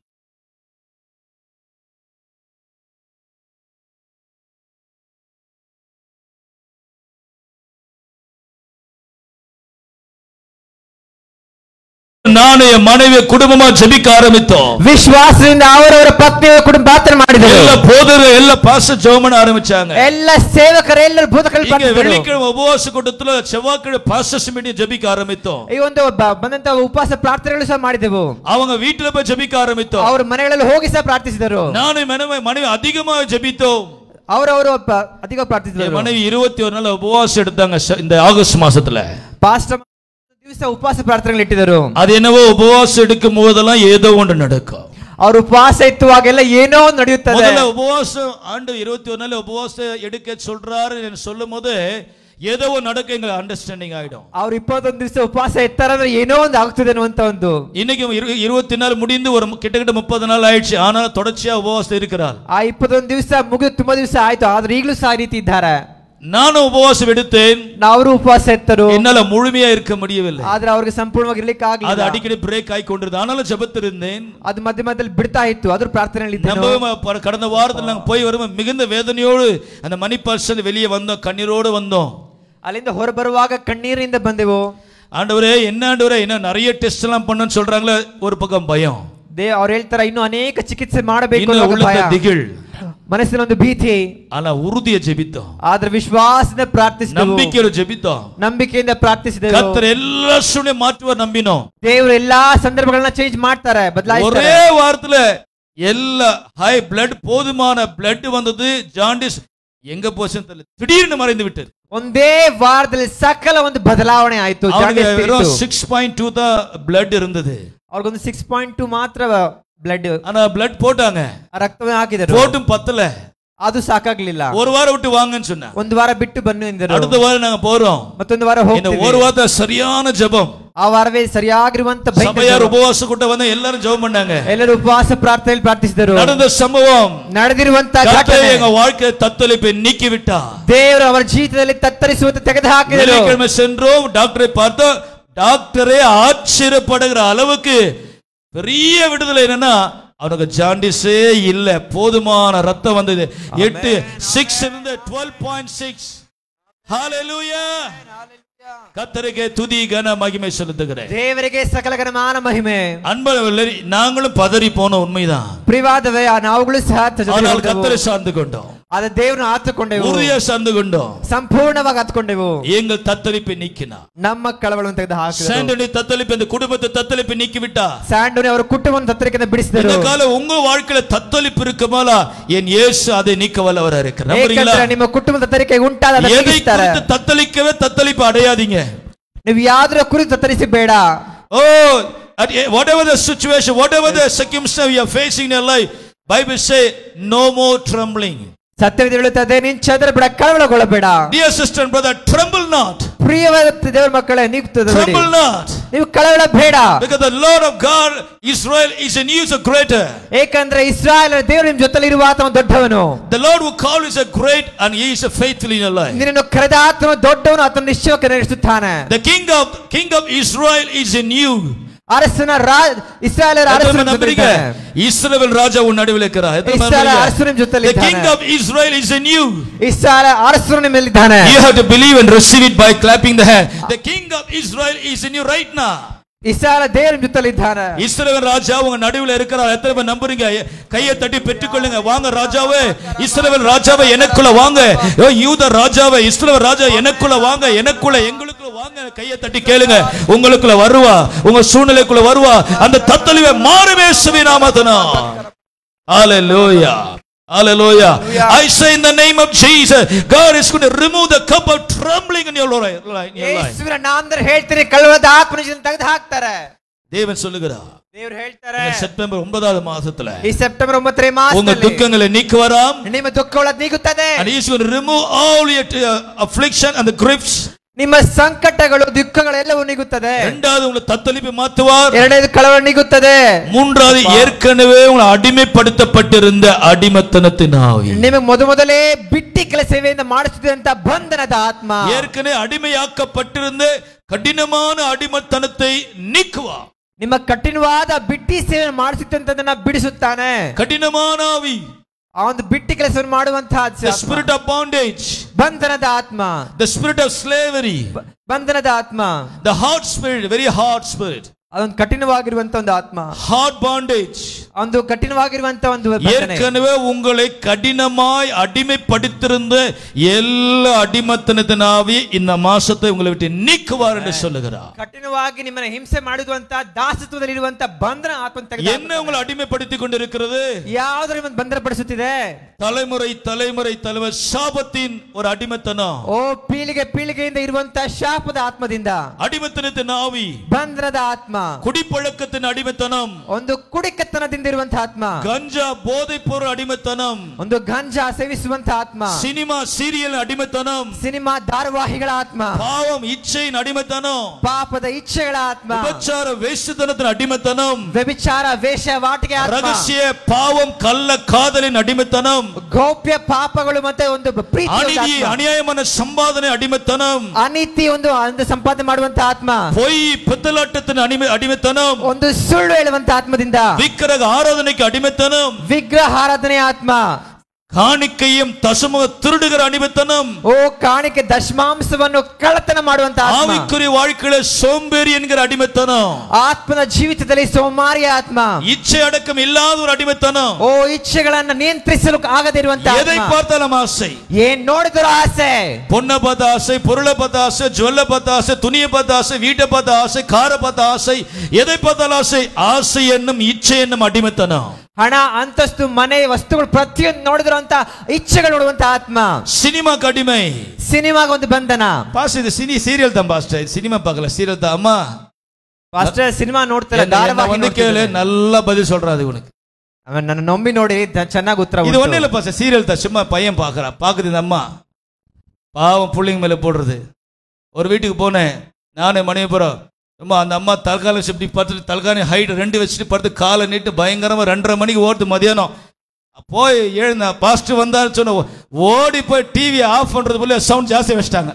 ನಾನು என் மனைவி குடும்பமா ஜெபிக்க ஆரம்பித்தோம். ವಿಶ್ವಾಸದಿಂದ ಅವರವರ ಪತ್ನಿಯ ಕುಟುಂಬ ಪ್ರಾರ್ಥನೆ ಮಾಡಿದರು. ಎಲ್ಲ ಬೋಧಕರು ಎಲ್ಲ ಪಾಸ್ಟರ್ ಜೋಮನ ಆರಂಭಿச்சாங்க. ಎಲ್ಲ ಸೇವಕರು ಎಲ್ಲರೂ ಬೋಧಕರು ಪ್ರಾರ್ಥನೆ ಮಾಡಿದರು. வெள்ளிக்கிழமை உபவாச கூட்டத்துல செவ்வாய்க்கிழமை பாஸ்டர்ஸ் மீட்டிங் ஜெபிக்க ஆரம்பித்தோம். ಈ ಒಂದು ಬಂದಂತ ಉಪವಾಸ ಪ್ರಾರ್ಥನೆಗಳು ಸಹ ಮಾಡಿದೆವು. அவங்க வீட்ல போய் ஜெபிக்க ஆரம்பித்தோம். ಅವರ ಮನೆಗಳಲ್ಲಿ ಹೋಗಿ ಸಹ ಪ್ರಾರ್ಥಿಸಿದರು. ನಾನು ಮನೆಯ ಮನೆಯ அதிகமாக ஜெபித்தோம். ಅವರವರು ಅಧಿಕ ಪ್ರಾರ್ಥಿಸಿದರು. மனைவி இருபத்தி ஒரு நாள் உபவாசம் எடுத்தாங்க இந்த ஆகஸ்ட் மாசத்துல. ಪಾಸ್ಟರ್ ದಿವಸ ಉಪವಾಸ ಪ್ರಾರ್ಥನೆಗಳು ಇಟ್ಟಿದ್ದರು. அது என்னவோ உபவாசம் எடுக்கும் போதெல்லாம் ஏதோ ஒன்று நடக்கும். ಅವರು ಉಪವಾಸ ಇತ್ತುವಾಗೆಲ್ಲ ಏನೋ ನಡೆಯುತ್ತದೆ. முதல்ல உபவாசம் ஆண்டு இருபத்தி ஒரு நாள் உபவாசம் எடுக்க சொல்றாரு சொல்லும்போது ஏதோ நடக்க எங்க அண்டர்ஸ்டாண்டிங் ஆயிடும். ಅವರು ಇಪ್ಪತ್ತೊಂದು ದಿವಸ ಉಪವಾಸ ಇರ್ತಾರಂದ್ರೆ ಏನೋ ಒಂದು ಆಗ್ತದೆ ಅನ್ನುವಂತ ಒಂದು. இன்னைக்கு இருபத்தி நாள் முடிந்து ஒரு கிட்டத்தட்ட முப்பது நாள் ஆயிடுச்சு. ஆனாலும் தொடர்ச்சியா உபவாசம் இருக்கிறார். ಆ ಇಪ್ಪತ್ತೊಂದು ದಿವಸ ಮುಗಿದು ತುಂಬಾ ದಿವಸ ಆಯ್ತು, ಆದ್ರೆ ಈಗಲೂ ಸಹ ರೀತಿ ಇದ್ದಾರೆ. நானும் உபவாசம் எடுத்தேன். ಅವರು ಉಪವಾಸ ಎತ್ತರು. என்னால முழுமையா இருக்க முடியவில்லை. ಆದ್ರೆ ಅವರಿಗೆ ಸಂಪೂರ್ಣವಾಗಿ ಇರಲಿಕ್ಕೆ ಆಗಲಿಲ್ಲ. ಅದು ಅಡಿக்கடி ಬ್ರೇಕ್ ಆಗಿ ಕೊಂಡಿருந்தது. ஆனாலும் ஜெபத்திருந்தேன். ಅದು ಮಧ್ಯ ಮಧ್ಯದಲ್ಲಿ ಬಿಡ್ತಾ ಇತ್ತು, ಆದ್ರೂ ಪ್ರಾರ್ಥನೆಯಲ್ಲಿ ಇದ್ದೆನು. நம்ம கடந்த வாரத்துல நாங்க போய் வரும்போது மிகுந்த வேதனையோடு அந்த மணி பர்சன் வெளியே வந்தோம், கண்ணீரோடு வந்தோம். ಅಲ್ಲಿಂದ ಹೊರ ಬರುವಾಗ ಕಣ್ಣೀರಿಂದ ಬಂದೆವು. ஆண்டவரே என்ன ஆண்டவரே இன்னும் நிறைய டெஸ்ட் எல்லாம் பண்ணனும்னு சொல்றாங்களே, ஒரு பக்கம் பயம். ದೇ ಅವರು ಹೇಳ್ತಾರೆ ಇನ್ನು ಅನೇಕ ಚಿಕಿತ್ಸೆ ಮಾಡಬೇಕು ಅನ್ನೋ ಭಯ, ದಿಗಿಲ್, ಮನಸ್ಸಿನ ಒಂದು ಭೀತಿ. ಅಲ್ಲ ಉರುದಿಯ ಜೆಬಿತೋம். ಆದ್ರೆ ವಿಶ್ವಾಸದಿಂದ ಪ್ರಾರ್ಥಿಸಿದೆವು. ನಂಬಿಕೆಯಲ್ಲಿ ಜೆಬಿತೋம். ನಂಬಿಕೆಯಿಂದ ಪ್ರಾರ್ಥಿಸಿದೆವು. ಕರ್ತರು ಎಲ್ಲ ಸುನೆ ಮಾറ്റുವ ನಂಬಿನೋ. ದೇವರು ಎಲ್ಲಾ ಸಂದರ್ಭಗಳನ್ನ ಚೇಂಜ್ ಮಾಡ್ತಾರೆ, ಬದಲಾಯಿಸ್ತಾರೆ. ஒரே வாரத்துல எல்லா ஹை பிளட் போதுமான பிளட் வந்தது. ஜாண்டிஸ் எங்க போச்சுன்னு தெரியல, திடீர்னு மறைந்து விட்டது. ಒಂದೇ ವಾರದಲ್ಲಿ ಸಕಲ ಒಂದು ಬದಲಾವಣೆ ಆಯ್ತು. Six point two the blood இருந்தது. ಅವ್ರಿಗೊಂದು ಸಿಕ್ಸ್ ಪಾಯಿಂಟ್ ಟೂ ಮಾತ್ರ ಬ್ಲಡ್. ஆனா ಬ್ಲಡ್ போட்டாங்க, ರಕ್ತವೇ ಹಾಕಿದರು. போட்டும் பத்தல, ಅದು ಸಾಕಾಗ್ಲಿಲ್ಲ. ஒரு வாரம் விட்டு வாங்கன்னு சொன்னா, ಒಂದು ವಾರ ಬಿಟ್ಟು ಬನ್ನಿ ಎಂದರು. அடுத்த வாரம் நாங்க போறோம், ಮತ್ತೊಂದು ವಾರ ಹೋಗ್ತೀವಿ. இந்த ஒரு வார சரியான ஜெபம். ಆ ವಾರವೇ ಸರಿಯಾಗಿರುವಂತ ಸಭೆಯಾರು ಉಪವಾಸ ಕೂಟ ಬಂದ ಎಲ್ಲರೂ ಜೆபம் பண்ணாங்க. ಎಲ್ಲರೂ ಉಪವಾಸ ಪ್ರಾರ್ಥನೆಯಲ್ಲಿ ಪ್ರಾರ್ಥಿಸಿದರು. ನಡೆದ ಸಂಭವம், ನಡೆದಿರುವಂತ ಘಟನೆ எங்க வாழ்க்கை தத்தளிப்பை நீக்கி விட்டார். ದೇವರು ಅವರ ಜೀವಿತದಲ್ಲಿ ತತ್ತರಿಸುವಂತ ತೆಗೆದು ಹಾಕಿದರು. வெள்ளிக்கிழமை சென்றோம், டாக்டரை பார்த்தோம். டாக்டரே ஆச்சரியப்படுகிற அளவுக்கு பெரிய விடுதலை. என்னன்னா அவனுக்கு ஜாண்டிஸே இல்ல, போதுமான ரத்தம் வந்தது. எட்டு சிக்ஸ் இருந்து டுவெல் பாயிண்ட் சிக்ஸ். ஹalleluya. கர்த்தருக்கு துதி கன மகிமை செலுத்துகிறேன். தேவರಿಗೆ ಸಕಲ ಘನಮಾನ ಮಹಿಮೆ. அன்புள்ளவர்களே, நாங்களும் பதறி போன உண்மைதான். பிரிவாதவே நாவுಗಳು ಸಹ ತಜರಿಸಿದೆವು. கர்த்தரை சார்ந்து கொண்டோம். ಅದ ದೇವರನ್ನು ಆತುಕೊಂಡೆವು. ಉರಿಯ ಸಾರ್ந்து கொண்டோம். ಸಂಪೂರ್ಣವಾಗಿ ಆತುಕೊಂಡೆವು. எங்கள் தத்தளிப்பை நீக்கினார். ನಮ್ಮ ಕಳವಳವನ್ನು ತೆಗೆದು ಹಾಕಿದರು. சாண்டோனி தத்தளிப்பு, இந்த குடும்பத்தை தத்தளிப்பை நீக்கி விட்டார். சாண்டோனி ಅವರ ಕುಟುಂಬವನ್ನು ತತ್ತರಿಕೆಯಿಂದ ಬಿಡಿಸಿದರು. இந்த கால உங்க வாழ்க்கையில தத்தளிப்பு இருக்குமாலா, என் இயேசு அதை நீக்க வல்லவரா இருக்கிறார். நம்புறீங்களா? ನಿಮ್ಮ ಕುಟುಂಬದ ತತ್ತರಿಕೆ ಉಂಟಾದ ಅದನ್ನು ನೀಗಿಸ್ತಾರೆ. ಎதை தத்தளிக்கவே தத்தளிப்பு அடையாதீங்க. ನೀವು ಯಾದರ ಕುರಿತು ತತ್ತರಿಸಿ ಬೇಡ. ಓ, whatever the situation, whatever the circumstance you are facing in your life, Bible say no more trembling. ಸತ್ಯವೇದ ಹೇಳುತ್ತದೆ, ನೀನು ಚದರ ಬೇಡ, ಕಳವಳಗೊಳ್ಳಬೇಡ. Dear sister and brother, tremble not. ಪ್ರಿಯವಾದ ದೇವರ ಮಕ್ಕಳೇ, ನೀವು tremble not. ನೀವು ಕಳವಳಬೇಡ. Because the Lord of God Israel is in you is a greater. ಏಕೆಂದರೆ ಇಸ್ರಾಯೇಲ್ ದೇವರು ನಿಮ್ಮ ಜೊತೆಯಲ್ಲಿ ಇರುವ ಆತನು ದೊಡ್ಡವನು. The Lord who called is a great and he is a faithful in your life. ನಿನ್ನನ್ನು ಕರೆದ ಆತನು ದೊಡ್ಡವನು, ಆತನು ನಿಶ್ಚಯವಾಗಿ ನಡೆಸುತ್ತಾನೆ. The king of king of Israel is in you அரசன இஸ்ரவேலರ அரசನ ಜೊತೆಗೆ இஸ்ரவேல் ராஜா உன் நடுவில் இருக்கிறார். இஸ்ரவேல் அரசನ ಜೊತೆಗೆ The king of Israel is in you. Israel ಅರಸನ ಮೇಲಿದ್ದಾನೆ. You have to believe and receive it by clapping the hand. The king of Israel is in you right now. Israel தேவன் ஜೊತೆಲಿದ್ದಾನೆ. இஸ்ரவேல் ராஜா உங்க நடுவில் இருக்கிறார். எத்தனை பேர் நம்புறீங்க? கையை தட்டி பெற்றுக்கொள்ளுங்க. வாங்க ராஜாவே, இஸ்ரவேல் ராஜாவே எனக்குள்ள வாங்க. ஓ யூத ராஜாவே, இஸ்ரவேல் ராஜா எனக்குள்ள வாங்க, எனக்குள்ள எங்களுக்குள்ள வாங்க. கையை தட்டி கேளுங்க. உங்களுக்குள்ள வருவா, உங்க சூழ்நிலைக்குள்ள வருவா. அந்த தத்தளிவே மாறுவே இயேசுவின் நாமத்தினால. Hallelujah. Hallelujah. I say in the name of Jesus, God is going to remove the cup of trembling in your life. ಯೇಸುವಿನ ನಾಮದಲ್ಲಿ ಹೇಳ್ತೀನಿ, ಕಳ್ಳವಾದ ಆತ್ಮನಿಂದ ತೆಗೆದು ಹಾಕ್ತಾರೆ. தேவன் சொல்லுகிறார். ದೇವರು ಹೇಳ್ತಾರೆ, செப்டம்பர் ஒன்பதாவது மாசத்துல ಈ ಸೆಪ್ಟೆಂಬರ್ ಒಂಬತ್ತನೇ உங்க ಮಾಸದಲ್ಲಿ துக்கங்களை நீக்குவாராம். ನಿಮ್ಮ ದುಃಖಗಳು ನೀಗುತ್ತದೆ. And he is going to remove all your uh, affliction and the griefs. ನಿಮ್ಮ ಸಂಕಟಗಳು ದುಃಖಗಳೆಲ್ಲವೂ ನೀಗುತ್ತದೆ. இரண்டாவது உங்களை தத்தளிப்பை மாற்றுவார். ಎರಡನೇದು ಕಳವಳ ನೀಗುತ್ತದೆ. மூன்றாவது ஏற்கனவே உங்களை அடிமைப்படுத்தப்பட்டிருந்த அடிமத்தனத்தின் ஆவி, ನಿಮಗೆ ಮೊದಮೊದಲೇ ಬಿಟ್ಟಿ ಕೆಲ ಸೇವೆಯಿಂದ ಮಾಡಿಸುತ್ತಿದ್ದಂತ ಬಂಧನದ ಆತ್ಮ, ஏற்கனவே ಅಡಿಮೆಯಾக்கப்பட்டிருந்த ಕಠಿಣமான ಅಡಿಮத்தனத்தை நீக்குவார். ನಿಮ್ಮ ಕಠಿಣವಾದ ಬಿಟ್ಟಿ ಸೇವೆ ಮಾಡಿಸುತ್ತಂತದನ್ನ ಬಿಡಿಸುತ್ತಾನೆ. ಕಠಿಣமான ಆವಿ, ಆ ಒಂದು ಬಿಟ್ಟಿ ಕೆಲಸವನ್ನು ಮಾಡುವಂತಹ the spirit of bondage, ಬಂಧನದ ಆತ್ಮ, the spirit of slavery, ಬಂಧನದ ಆತ್ಮ, the hard spirit, very hard spirit, ಅದೊಂದು ಕಠಿಣವಾಗಿರುವಂತ ಒಂದು ಆತ್ಮ, hard bondage, ಒಂದು ಕಠಿಣವಾಗಿರುವಂತ ಒಂದು ಬಂಧನ. ஏற்கனவே உங்களை கடினமாய் அடிமைப்படுத்திருந்த எல்லா அடிமத்தனத்தின் ஆவி இந்த மாசத்தை உங்களை விட்டு நீக்குவார் என்று சொல்லுகிறார். ಕಠಿಣವಾಗಿ ನಿಮ್ಮನ್ನ ಹಿಂಸೆ ಮಾಡುವಂತ ದಾಸತ್ವದಲ್ಲಿ ಇರುವಂತ ಬಂಧನ ಆತ್ಮ ತೆಗೆದು என்ன உங்களை அடிமைப்படுத்திக் கொண்டிருக்கிறது? ಯಾವುದರ ನಿಮ್ಮನ್ನು ಬಂಧನಪಡಿಸುತ್ತಿದೆ? தலைமுறை தலைமுறை தலைமுறை ಶಾಪத்தின் ஒரு அடிமைத்தனம். ಓ ಪೀಳಿಗೆ ಪೀಳಿಗೆಯಿಂದ ಇರುವಂತ ಶಾಪದ ಆತ್ಮದಿಂದ அடிமைத்தனத்தின் ஆவி, ಬಂಧನದ ಆತ್ಮ, குடிப்பழக்கத்தின் அடிமைத்தனம், ಒಂದು ಕುಡಿಕತನದಿಂದ ಇರುವಂತ ಆತ್ಮ, கஞ்சா போதைப் பொருள் அடிமைத்தனம், ಒಂದು ಗಾಂಜಾ ಸೇವಿಸುವಂತ ಆತ್ಮ, சினிமா சீரியல் அடிமைத்தனம், ಸಿನಿಮಾ ಧಾರಾವಾಹಿಗಳ ಆತ್ಮ, பாவம் இச்சையின் அடிமைத்தனம், ಪಾಪದ ಇಚ್ಛೆಗಳ ಆತ್ಮ, விபச்சார வேஷத்தனத்தின் அடிமைத்தனம், ವ್ಯಭಿಚಾರ ವೇಶ್ಯಾವಾಟಿಕೆ ಆತ್ಮ, ரகசிய பாவம் கள்ள காதலின் அடிமைத்தனம், ಗೌಪ್ಯ ಪಾಪಗಳು ಮತ್ತೆ ಒಂದು ಪ್ರೀತಿ, அநீதி அநியாயமான சம்பாதனை அடிமைத்தனம், ಅನೀತಿ ಒಂದು ಒಂದು ಸಂಪಾದನೆ ಮಾಡುವಂತ ಆತ್ಮ, பொய் பித்தலாட்டத்தின் அடிமை அடிமைத்தனம், ಒಂದು ಸುಳ್ಳು ಹೇಳುವಂತ ಆತ್ಮದಿಂದ விக்கிரக ஆராதனைக்கு அடிமைத்தனம், ವಿಗ್ರಹ ಆರಾಧನೆ ಆತ್ಮ, காணிக்கையும் தசம திருடுகிற அடிமைத்தனம், ಓ ಕಾಣಿಕೆ ದಶಮಾಂಶವನ್ನು ಕಳ್ಳತನ ಮಾಡುವಂತ ಆತ್ಮ, ஆவிக்குரிய வாழ்க்கையில சோம்பேறி என்கிற அடிமைத்தனம், ಆತ್ಮನ ಜೀವಿತದಲ್ಲಿ ಸೋಮಾರಿ ಆತ್ಮ, இச்சை அடக்கம் இல்லாத ஒரு அடிமைத்தனம், ಓ ಇಚ್ಛೆಗಳನ್ನ ನಿಯಂತ್ರಿಸಲು ಆಗದೇ ಇರುವಂತ எதை ಆತ್ಮ, பார்த்தாலும் ஆசை, ಏನ್ ನೋಡಿದ್ರು ಆಸೆ, பொண்ணை பார்த்த ஆசை, பொருளை பார்த்த ஆசை, ஜுவல்லை பார்த்த ஆசை, துணியை பார்த்த ஆசை, வீட்டை பார்த்த ஆசை, காரை பார்த்த ஆசை, எதை பார்த்தாலும் ஆசை, ஆசை என்னும் இச்சை என்னும் அடிமைத்தனம், ಹಣ ಅಂತಸ್ತು ಮನೆ ವಸ್ತುಗಳು ಪ್ರತಿಯೊಂದು ನೋಡಿದ್ರು ಅಂತ ಇಚ್ಛೆಗಳು ನೋಡುವಂತ ಆತ್ಮ, சினிமா கடிமை. ಸಿನಿಮಾಗ ಒಂದು ಬಂಧನ. பாஸ்டர் இது சினி சீரியல் தான் பாஸ்டர், சினிமா பார்க்கல சீரியல் தான். அம்மா ಪಾಸ್ಟರ್ ಸಿನಿಮಾ ನೋಡ್ತಾರೆ, வந்து கேளு, நல்லா பதில் சொல்றாது உனக்கு. ಅವನ್ ನನ್ನ ನಂಬಿ ನೋಡಿ ಚೆನ್ನಾಗಿ ಉತ್ತರ. இது ஒண்ணு இல்ல பாஸ்டர், சீரியல் தான், சும்மா பையன் பாக்குறா, பாக்குது இந்த அம்மா பாவம் புள்ளிங்க மேல போடுறது. ஒரு வீட்டுக்கு போனேன் நானே மனைவி போறோம், அம்மா அந்த அம்மா தல்காலம் இப்படி பார்த்துட்டு தல்காணி ஹைட் ரெண்டு வச்சுட்டு படுத்து காலை நீட்டு பயங்கரமா ரெண்டரை மணிக்கு ஓடுது மதியானம். போய் எழுந்த பாஸ்டர் வந்தான்னு சொன்ன ஓடி போய் டிவி ஆஃப் பண்றது போல சவுண்ட் ஜாஸ்தி வச்சிட்டாங்க.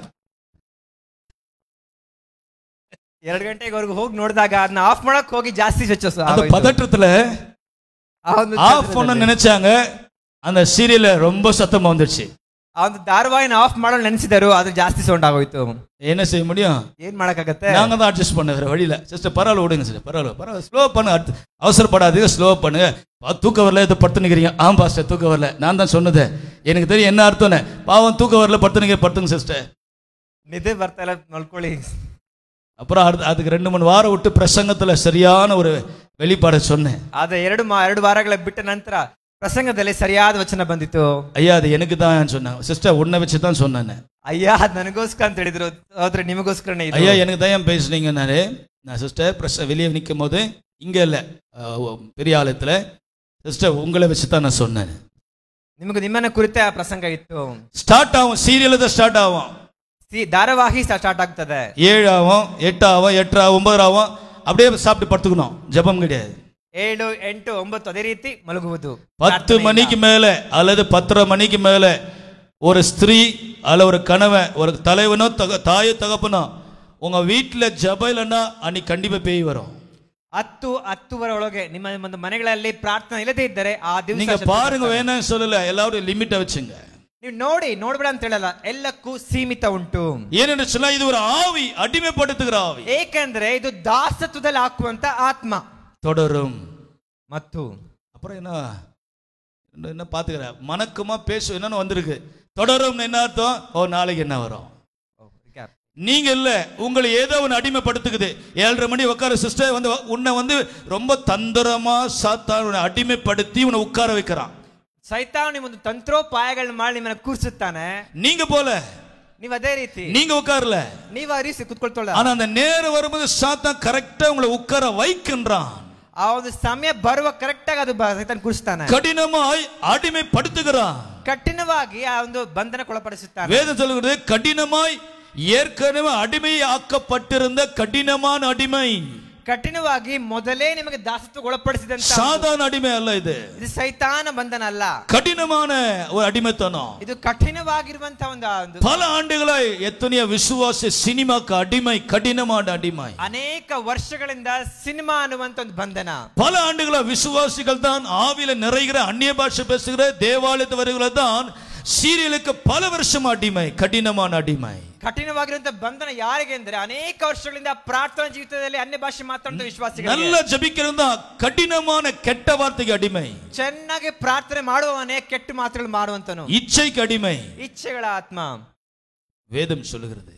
ಎರಡು ಗಂಟೆವರೆಗೂ ಹೋಗಿ ನೋಡಿದಾಗ ಅದನ್ನ ಆಫ್ ಮಾಡಕ್ ಹೋಗಿ ಜಾಸ್ತಿ அந்த பதற்றத்துல ஆஃப் பண்ண நினைச்சாங்க, அந்த சீரியல்ல ரொம்ப சத்தமா வந்துடுச்சு. அந்த ಧಾರಾವಾಹಿನ ಆಫ್ ಮಾಡಲು ನೆನೆಸಿದರು, ಅದು ಜಾಸ್ತಿ ಸೌಂಡ್ ಆಗೋಯ್ತು. என்ன செய்ய முடியும்? ಏನ್ ಮಾಡಕ್ಕಾಗತ್ತೆ? நாங்க தான் அட்ஜஸ்ட் பண்ண வேற வழியில. சிஸ்டர் பரவாயில்ல விடுங்க சிஸ்டர், பரவாயில்ல பரவாயில்ல, ஸ்லோ பண்ணு, அவசரப்படாதீங்க, ஸ்லோ பண்ணுங்க. தூக்க வரல, இதை படுத்து நிக்கிறீங்க. ஆம் பாஸ்டர் தூக்க வரல, நான் தான் சொன்னது, எனக்கு தெரியும் என்ன அர்த்தம்னு. பாவம் தூக்க வரல, படுத்து நிக்கிற, படுத்துங்க சிஸ்டர், ನಿದ್ದೆ ಬರ್ತಾ ಇಲ್ಲ ಮಲ್ಕೊಳ್ಳಿ. அப்புறம் அதுக்கு ரெண்டு மூணு வாரம் விட்டு பிரசங்கத்துல சரியான ஒரு வெளிப்பாடு சொன்னேன். ಅದ ಎರಡು ಎರಡು ವಾರಗಳ ಬಿಟ್ಟ ನಂತರ ಪ್ರಸಂಗದಲ್ಲಿ ಸರಿಯಾದ ವಚನ ಬಂದಿತ್ತು. ஐயா அது எனக்கு தான் சொன்னாங்க. சிஸ்டர் உன்னை வச்சு தான் சொன்னேன். ஐயா அது ನನಗೋಸ್ಕರ ಅಂತ ಹೇಳಿದ್ರು, ಆದ್ರೆ ನಿಮಗೋಸ್ಕರನೇ ಇದು. ஐயா எனக்கு தான் பேசுனீங்க. நானே நான் சிஸ்டர் பிரச வெளியே நிற்கும் போது இங்க இல்ல பெரிய ஆலயத்துல, சிஸ்டர் உங்களை வச்சு தான் நான் சொன்னேன். ನಿಮಗೆ ನಿಮ್ಮನ್ನ ಕುರಿತ ಪ್ರಸಂಗ ಇತ್ತು. ஸ்டார்ட் ஆகும், சீரியல் தான் ஸ்டார்ட் ஆகும், ಧಾರಾವಾಹಿ ಸ್ಟಾರ್ಟ್ ಆಗ್ತದೆ. ஏழு ஆகும், எட்டு ஆகும், எட்டு ஆகும், ஒன்பது ஆகும், அப்படியே சாப்பிட்டு படுத்துக்கணும், ஜெபம் கிடையாது. ஏழு ಎಂಟು ಒಂಬತ್ತು ಅದೇ ರೀತಿ ಮಲಗುವುದು. பத்து மணிக்கு மேல அல்லது பத்தரை மணிக்கு மேல ஒரு ஸ்திரீ அல்ல ஒரு கணவன் ஒரு தலைவனோ தாயோ தகப்பனோ உங்க வீட்டுல ஜெபம் இல்லைன்னா அன்னைக்கு கண்டிப்பா பேய் வரும். ಹತ್ತು ಹತ್ತುವರೆ ಒಳಗೆ ನಿಮ್ಮ ಒಂದು ಮನೆಗಳಲ್ಲಿ ಪ್ರಾರ್ಥನೆ ಇಲ್ಲದೇ ಇದ್ದರೆ ಆ ದಿವಸ நீங்க பாருங்க, வேணாம் சொல்லல, எல்லாரும் லிமிட்ட வச்சுங்க. ನೀವು ನೋಡಿ ನೋಡ್ಬೇಡ ಅಂತ ಹೇಳಲ್ಲ, ಎಲ್ಲಕ್ಕೂ ಸೀಮಿತ ಉಂಟು. ஏனென்று சொன்னா இது ஒரு ஆவி, அடிமைப்படுத்துகிற ஆவி. ಏಕೆಂದ್ರೆ ಇದು ದಾಸತ್ವದಲ್ಲಿ ಹಾಕುವಂತ ಆತ್ಮ. தொடரும். ಮತ್ತು அப்புறம் என்ன என்ன பாத்துக்கிற மணக்குமா பேசு என்னன்னு வந்திருக்கு. தொடரும் என்ன அர்த்தம்? ஓ நாளைக்கு என்ன வரும்? நீங்க இல்ல, உங்களை ஏதோ ஒன்று அடிமைப்படுத்துக்குது. ஏழரை மணி உட்கார சிஸ்டர் வந்து உன்னை வந்து ரொம்ப தந்திரமா சாத்தான் அடிமைப்படுத்தி உன்னை உட்கார வைக்கிறான். ಸೈತಾನ ಒಂದು ತಂತ್ರೋಪಾಯಗಳನ್ನ ಮಾಡಿ ನಿಮ್ಮನ್ನ ಕೂರಿಸುತ್ತಾನೆ. நீங்க போல, ನೀವು ಅದೇ ರೀತಿ நீங்க உட்காரல, ನೀವು ಆ ರೀತಿ ಕುತ್ಕೊಳ್ತೋಳ. ஆனா அந்த நேரம் வரும்போது சாத்தான் கரெக்டா உங்களை உட்கார வைக்கின்றான். ಆ ಒಂದು ಸಮಯ ಬರುವ ಕರೆಕ್ಟ್ ಆಗಿ ಅದು ಸೈತಾನ ಕೂರಿಸ್ತಾನೆ. கடினமாய் அடிமைப்படுத்துகிறான். ಕಠಿಣವಾಗಿ ಆ ಒಂದು ಬಂಧನಕ್ಕೊಳಪಡಿಸುತ್ತಾನೆ. வேதம் சொல்லுகிறது கடினமாய், ஏற்கனவே அடிமை ஆக்கப்பட்டிருந்த கடினமான அடிமை. ಕಠಿಣವಾಗಿ ಮೊದಲೇ ನಿಮಗೆ ದಾಸತ್ವ ಒಳಪಡಿಸಿದಂತ சாதாரண அடிமை அல்ல இது. ಇದು ಸೈತಾನ ಬಂಧನ ಅಲ್ಲ, கடினமான ஒரு அடிமைத்தனம். ಇದು ಕಠಿಣವಾಗಿರುವಂತ ಒಂದು பல ஆண்டுகளாய் எத்தனையோ விசுவாச சினிமாக்கு அடிமை, கடினமான அடிமை. ಅನೇಕ ವರ್ಷಗಳಿಂದ ಸಿನಿಮಾ ಅನ್ನುವಂತ ಒಂದು ಬಂಧನ. பல ஆண்டுகளா விசுவாசிகள் தான் ஆவியில நிறைகிற அந்நிய பாஷை பேசுகிற தேவாலயத்து வருகிற தான் சீரியலுக்கு பல வருஷம் அடிமை, கடினமான அடிமை. ಕಠಿಣವಾಗಿರುವಂತ ಬಂಧನ ಯಾರಿಗೆ ಅಂದ್ರೆ ಅನೇಕ ವರ್ಷಗಳಿಂದ ಪ್ರಾರ್ಥನಾ ಜೀವಿತದಲ್ಲಿ ಅನ್ಯ ಭಾಷೆ ಮಾತಾಡುವ ವಿಶ್ವಾಸಿಗಳು. நல்ல ஜெபிக்கிறவங்க கடினமான கெட்ட வார்த்தைக்கு அடிமை. ಚೆನ್ನಾಗಿ ಪ್ರಾರ್ಥನೆ ಮಾಡುವವನೇ ಕೆಟ್ಟ ಮಾತುಗಳು ಮಾಡುವಂತನು. இச்சைக்கு அடிமை, ಇಚ್ಛೆಗಳ ಆತ್ಮ. வேதம் சொல்லுகிறது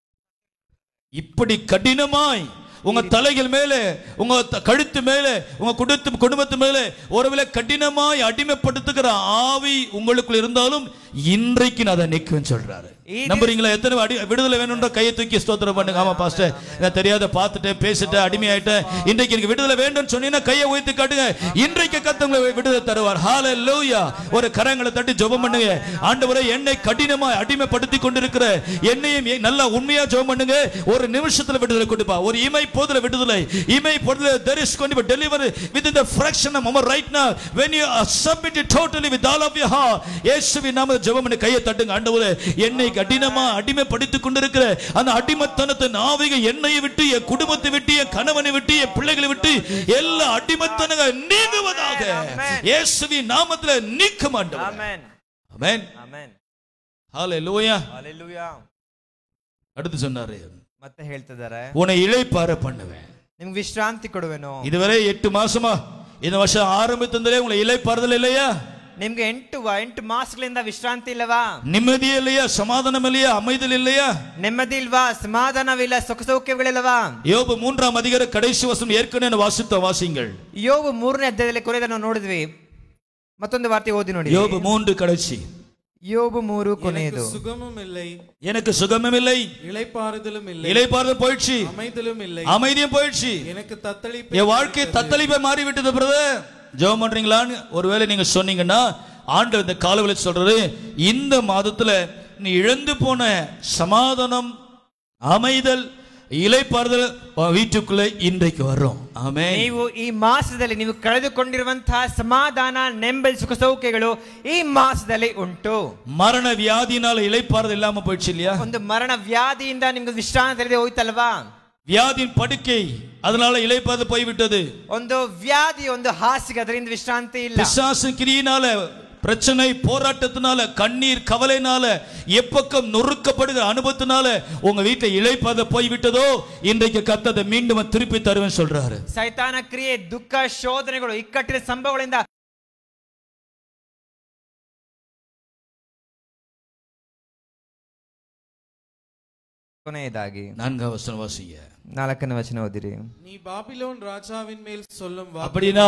இப்படி கடினமாய் உங்க தலைகள் மேலே, உங்க கழுத்து மேலே, உங்க குடும்ப குடும்பத்து மேலே ஒருவேளை கடினமாய் அடிமைப்படுத்துகிற ஆவி உங்களுக்குள்ள இருந்தாலும் இன்றைக்கு நான் அதை நிற்கும் சொல்றாரு. நம்புறீங்களா? எத்தனை அடி விடுதலை வேணும்ன்ற கையை தூக்கி ஸ்தோத்திரம் பண்ணுங்க. ஆமா பாஸ்டர், நான் தெரியாத பார்த்துட்டேன், பேசிட்டேன், அடிமையாயிட்டேன், இன்றைக்கு எனக்கு விடுதலை வேண்டும் சொன்னீங்கன்னா கையை உயர்த்தி காட்டுங்க. இன்றைக்கு கர்த்தர் விடுதலை தருவார். ஹalleluya. ஒரு கரங்களை தட்டி ஜெபம் பண்ணுங்க. ஆண்டவரே, என்னை கடினமாய் அடிமைப்படுத்தி கொண்டிருக்கிற என்னையும் நல்லா உண்மையா ஜெபம் பண்ணுங்க. ஒரு நிமிஷத்துல விடுதலை கொடுப்பா. ஒரு இமை போதுல விடுதலை, இமை போதுல there is going to be delivery within the fraction of a moment right now when you are submitted totally with all of your heart. இயேசுவின் நாமத்தில் ஜெபம் பண்ணி கையை தட்டுங்க. ஆண்டவரே, என்னை கடினமா அடிமைப்படுத்திக் கொண்டிருக்கிற அந்த அடிமைத்தனத்தின் ஆவியை என்னை விட்டு, என் குடும்பத்தை விட்டு, என் கணவனை விட்டு, என் பிள்ளைகளை விட்டு எல்லா அடிமைத்தனங்க நீங்குவதாக இயேசுவின் நாமத்தில் நீக்க மாட்டோம். ஆமென். ஆமென். ஆமென். ஹalleluya. ஹalleluya. அடுத்து சொன்னாரு, ಮತ್ತೆ ಹೇಳ್ತಿದ್ದಾರೆ, உன்னை இளைப்பாற பண்ணுவேன். ನಿಮಗೆ ವಿಶ್ರಾಂತಿ ಕೊಡುವೆನು. இதுவரை எட்டு மாசமா இந்த வருஷம் ஆரம்பித்ததிலே உங்களை இளைப்பாறுதல் இல்லையா? ನಿಮ್ಗೆ ಎಂಟು ಎಂಟು ಮಾಸಗಳಿಂದ ವಿಶ್ರಾಂತಿ ಇಲ್ಲವಾ? நிம்மதி இல்லையா? சமாதானம் இல்லையா? அமைதல் இல்லையா? ನೆಮ್ಮದಿ ಇಲ್ವಾ? ಸಮಾಧಾನವಿಲ್ಲ? ಸುಖ ಸೌಖ್ಯಗಳಿಲ್ಲವಾ? யோபு மூன்றாம் அதிகார கடைசி வசனம் ஏற்கனவே வாசித்த வாசிங்கள். ಯೋಬು ಮೂರನೇ ಅಧ್ಯಾಯದಲ್ಲಿ ಕೊನೆಯದನ್ನು ನೋಡಿದ್ವಿ. ಮತ್ತೊಂದು ವಾರ್ತೆ ಓದಿ ನೋಡಿ. யோபு மூன்று கடைசி. யோபு ಮೂರು ಕೊನೆಯದು. சுகமும் இல்லை, எனக்கு சுகமும் இல்லை, இளைப்பாறுதலும் இல்லை, இளைப்பாறுதல் போயிடுச்சு, அமைதலும் இல்லை, அமைதியும் போயிடுச்சு, எனக்கு தத்தளிப்பு, என் வாழ்க்கை தத்தளிப்பை மாறி விட்டது. பிரதர், ஜெபம் பண்றீங்களான்னு ஒருவேளை நீங்க சொன்னீங்கன்னா ஆண்டவர் இந்த காலவெளி சொல்றாரு, இந்த மாதத்துல நீ இழந்து போன சமாதானம், அமைதல், இளைப்பாறுதல் வீட்டுக்குள்ள இன்றைக்கு வரும். ಆಮೆನ್. ನೀವು ಈ ಮಾಸದಲ್ಲಿ ನೀವು ಕಳೆದುಕೊಂಡಿರುವಂತಹ ಸಮಾಧಾನ, ನೆಮ್ಮದಿ, ಸುಖ ಸೌಖ್ಯಗಳು ಈ ಮಾಸದಲ್ಲಿ ಉಂಟು. ಮರಣ ವ್ಯಾಧಿನಾಲ ಇளைப்பாறுதல் ಇல்லாம போயிடுச்சு இல்லையா? ಒಂದು ಮರಣ ವ್ಯಾಧಿಯಿಂದ ನಿಮಗೆ ವಿಶ್ರಾಂತಿ ಇಲ್ಲದೆ ಹೋಯ್ತಲ್ವಾ? வியாதியின் படுக்கை, அதனால இளைப்பாறுதல் போய்விட்டது. ಒಂದು ವ್ಯಾಧಿ, ಒಂದು ಹಾಸಿಗೆ, ಅದರಿಂದ ವಿಶ್ರಾಂತಿ ಇಲ್ಲ. பிசாசு கிரியினால, பிரச்சனை, போராட்டத்தினால, கண்ணீர், கவலைனால, எப்பக்கம் நொறுக்கப்படுகிற அனுபவத்தினால உங்க வீட்டை இளைப்பாத போய்விட்டதோ, இன்றைக்கு கர்த்தர் மீண்டும் திருப்பி தருவேன் சொல்றாரு. ಸೈತಾನ ಕ್ರಿಯೆ, ದುಃಖ, ಶೋಧನೆಗಳು, ಇಕ್ಕಟ್ಟಿನ ಸಂಭವಗಳಿಂದ ಕೊನೆಯದಾಗಿ நான்காம் வசனம் வாசிங்க. ನಾಲ್ಕನೇ ವಚನ ಓದಿರಿ. நீ பாபிலோன் ராஜாவின் மேல் சொல்லும் அப்படினா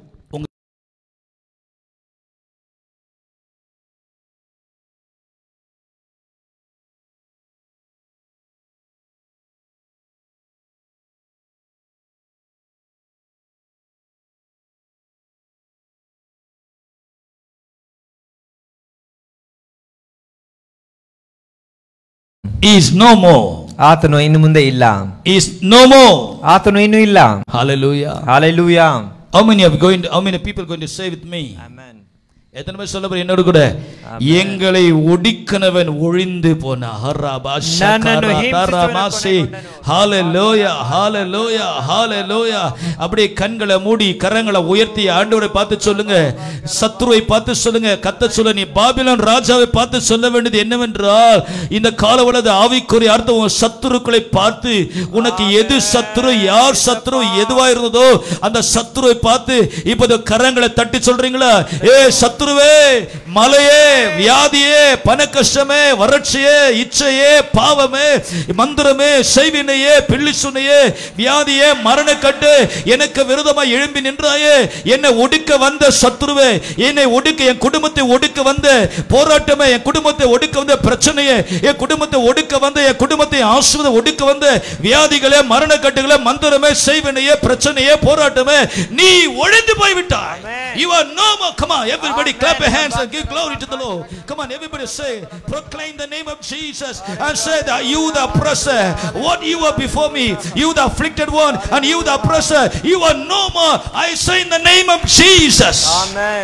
is no more. ಆತನು ಇನ್ನು ಮುಂದೆ ಇಲ್ಲ. is no more. ಆತನು ಇನ್ನು ಇಲ್ಲ. hallelujah. hallelujah. how many are going to, how many people going to say with me? amen. எத்தனை பேர் சொல்ல போறீங்க என்னோட கூட? எங்களை ஒடுக்கினவன் ஒழிந்து போனா. அப்படியே கண்களை மூடி கரங்களை உயர்த்தி ஆண்டவரை பார்த்து சொல்லுங்க, சத்துருவை பார்த்து சொல்லுங்க, கத்த சொல்ல நீ பாபிலோன் ராஜாவை பார்த்து சொல்ல வேண்டியது என்னவென்றால், இந்த காலவளது ஆவிக்குரிய அர்த்தம் சத்துருக்களை பார்த்து உனக்கு எது சத்துரு யார் சத்துரு எதுவா இருந்ததோ அந்த சத்துருவை பார்த்து இப்போது கரங்களை தட்டி சொல்றீங்களா? ஏ சத்துருவே, மலையே, வியாதியே, பண கஷ்டமே, வறட்சியே, இச்சையே, பாவமே, மந்திரமே, செய்வினையே, பிள்ளி சுனையே, வியாதியே, மரணக்கட்டு எனக்கு விரோதமாய் எழும்பி நின்றாயே, என்னை ஒடுக்க வந்த சத்துருவே, என்னை ஒடுக்க என் குடும்பத்தை ஒடுக்க வந்த போராட்டமே, என் குடும்பத்தை ஒடுக்க வந்த பிரச்சனையே, என் குடும்பத்தை ஒடுக்க வந்த என் குடும்பத்தை ஆசீர்வாதம் ஒடுக்க வந்த வியாதிகளே, மரணக்கட்டுகளே, மந்திரமே, செய்வினையே, பிரச்சனையே, போராட்டமே, நீ ஒழிந்து போய் விட்டாய். You are no more. Come on, everybody clap your hands and give glory to the Lord. Come on, everybody say, proclaim the name of Jesus and say that you the oppressor, what you were before me, you the afflicted one and you the oppressor, you are no more. I say in the name of Jesus. Amen.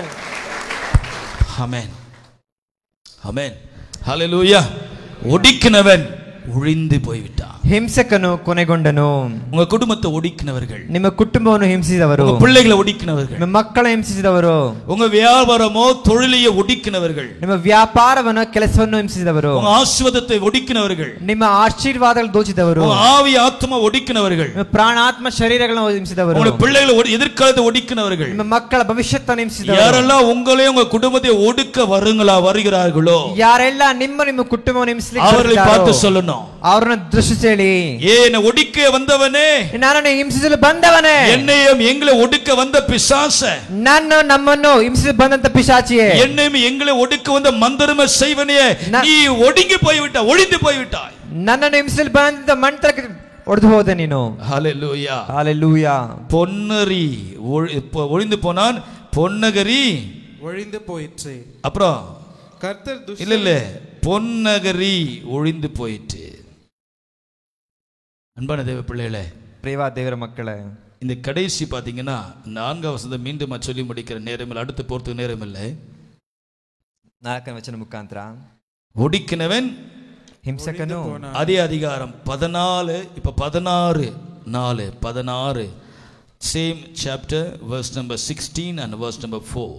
Amen. Amen. Hallelujah. ஒடுக்கினவன் ஒழிந்து போய்விட்டான். ಹಿಂಸಕನು ಕೊನೆಗೊಂಡನು. உங்க குடும்பத்தை ஒடுக்கினவர்கள், ನಿಮ್ಮ ಕುಟುಂಬವನ್ನು ಹಿಂಸಿಸಿದವರು, உங்க பிள்ளைகளை ஒடுக்கினவர்கள், ನಿಮ್ಮ ಮಕ್ಕಳನ್ನು ಹಿಂಸಿಸಿದವರು, உங்க வியாபாரமோ தொழிலையோ ஒடுக்கினவர்கள், ನಿಮ್ಮ ವ್ಯಾಪಾರವನ್ನು ಕೆಲಸವನ್ನು ಹಿಂಸಿಸಿದವರು, உங்க ஆசீர்வாதத்தை ஒடுக்கினவர்கள், ನಿಮ್ಮ ಆಶೀರ್ವಾದಗಳನ್ನು ದೋಚಿದವರು, உங்க ஆவி ஆத்மா ஒடுக்கினவர்கள், ನಿಮ್ಮ ಪ್ರಾಣಾತ್ಮ ಶರೀರಗಳನ್ನು ಹಿಂಸಿಸಿದವರು, உங்க பிள்ளைகளை எதிர்காலத்தை ஒடுக்கினவர்கள், ನಿಮ್ಮ ಮಕ್ಕಳ ಭವಿಷ್ಯವನ್ನು ಹಿಂಸಿಸಿದವರು, யாரெல்லாம் உங்களையும் உங்க குடும்பத்தை ஒடுக்க வருங்களா வருகிறார்களோ ಯಾರೆಲ್ಲ ನಿಮ್ಮ ನಿಮ್ಮ ಕುಟುಂಬವನ್ನು ಹಿಂಸಿಸಲಿಕ್ಕೆ அவர்களை பார்த்து சொல்லணும், ಅವರನ್ನು ದೃಷ್ಟಿಸಿ ಹೇಳಿ, ஏனை ஒடுக்க வந்தவனே, ನನ್ನನ್ನು ಹಿಂಸಿಸಲು ಬಂದವನೇ, என்னையும் எங்களை ஒடுக்க வந்த பிசாசே, ನನ್ನ ನಮ್ಮನ್ನು ಹಿಂಸಿಸಲು ಬಂದಂತ ಪಿಶಾಚಿಯೇ, என்னையும் எங்களை ஒடுக்க வந்த மந்திரம செய்வனே, நீ ஒடுங்கி போய்விட்டாய், ஒழிந்து போய்விட்டாய். ನನ್ನನ್ನು ಹಿಂಸಿಸಲು ಬಂದ ಮಂತ್ರಕ್ಕೆ ಒಡೆದು ಹೋದೆ ನೀನು. ஹalleluya, ஹalleluya. பொன்னரி ஒழிந்து போனான், பொன்னகரி ஒழிந்து போயிற்று. அப்புறம் கர்த்தர் இல்ல இல்ல பொன்னகரி ஒழிந்து போயிற்று. அன்பான தேவ பிள்ளைகளே, ಪ್ರಿಯ ದೇವರ ಮಕ್ಕಳೇ, இந்த கடைசி பாத்தீங்கன்னா நான்காம் வசனத்தை மீண்டும் சொல்லி முடிக்கிற நேரம் இல்லை, அடுத்து போறதுக்கு நேரம் இல்லை. ನಾಲ್ಕನೇ ವಚನ ಮುಖಾಂತರ ஒடுக்கினவன் ಹಿಂಸಕನು, அதே அதிகாரம் பதினாலு, இப்ப பதினாறு நாலு பதினாறு, same chapter, verse number sixteen and verse number four.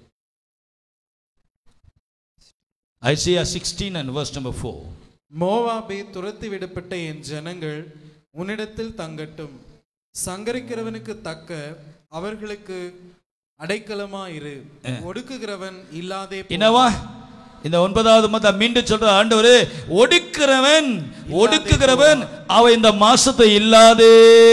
Isaiah sixteen and verse number four. மோவாபே துரத்தி விடப்பட்ட என் ஜனங்கள் உன்னிடத்தில் தங்கட்டும், சங்கரிக்கிறவனுக்கு தக்க அவர்களுக்கு அடைக்கலமா இரு, ஒடுக்குகிறவன் இல்லாதே. என்னவா இந்த ஒன்பதாவது மத்த மீண்டும் சொல்ற ஆண்டவரே, ஒடுக்கிறவன் ஒடுக்குகிறவன் அவன் இந்த மாசத்தை இல்லாதே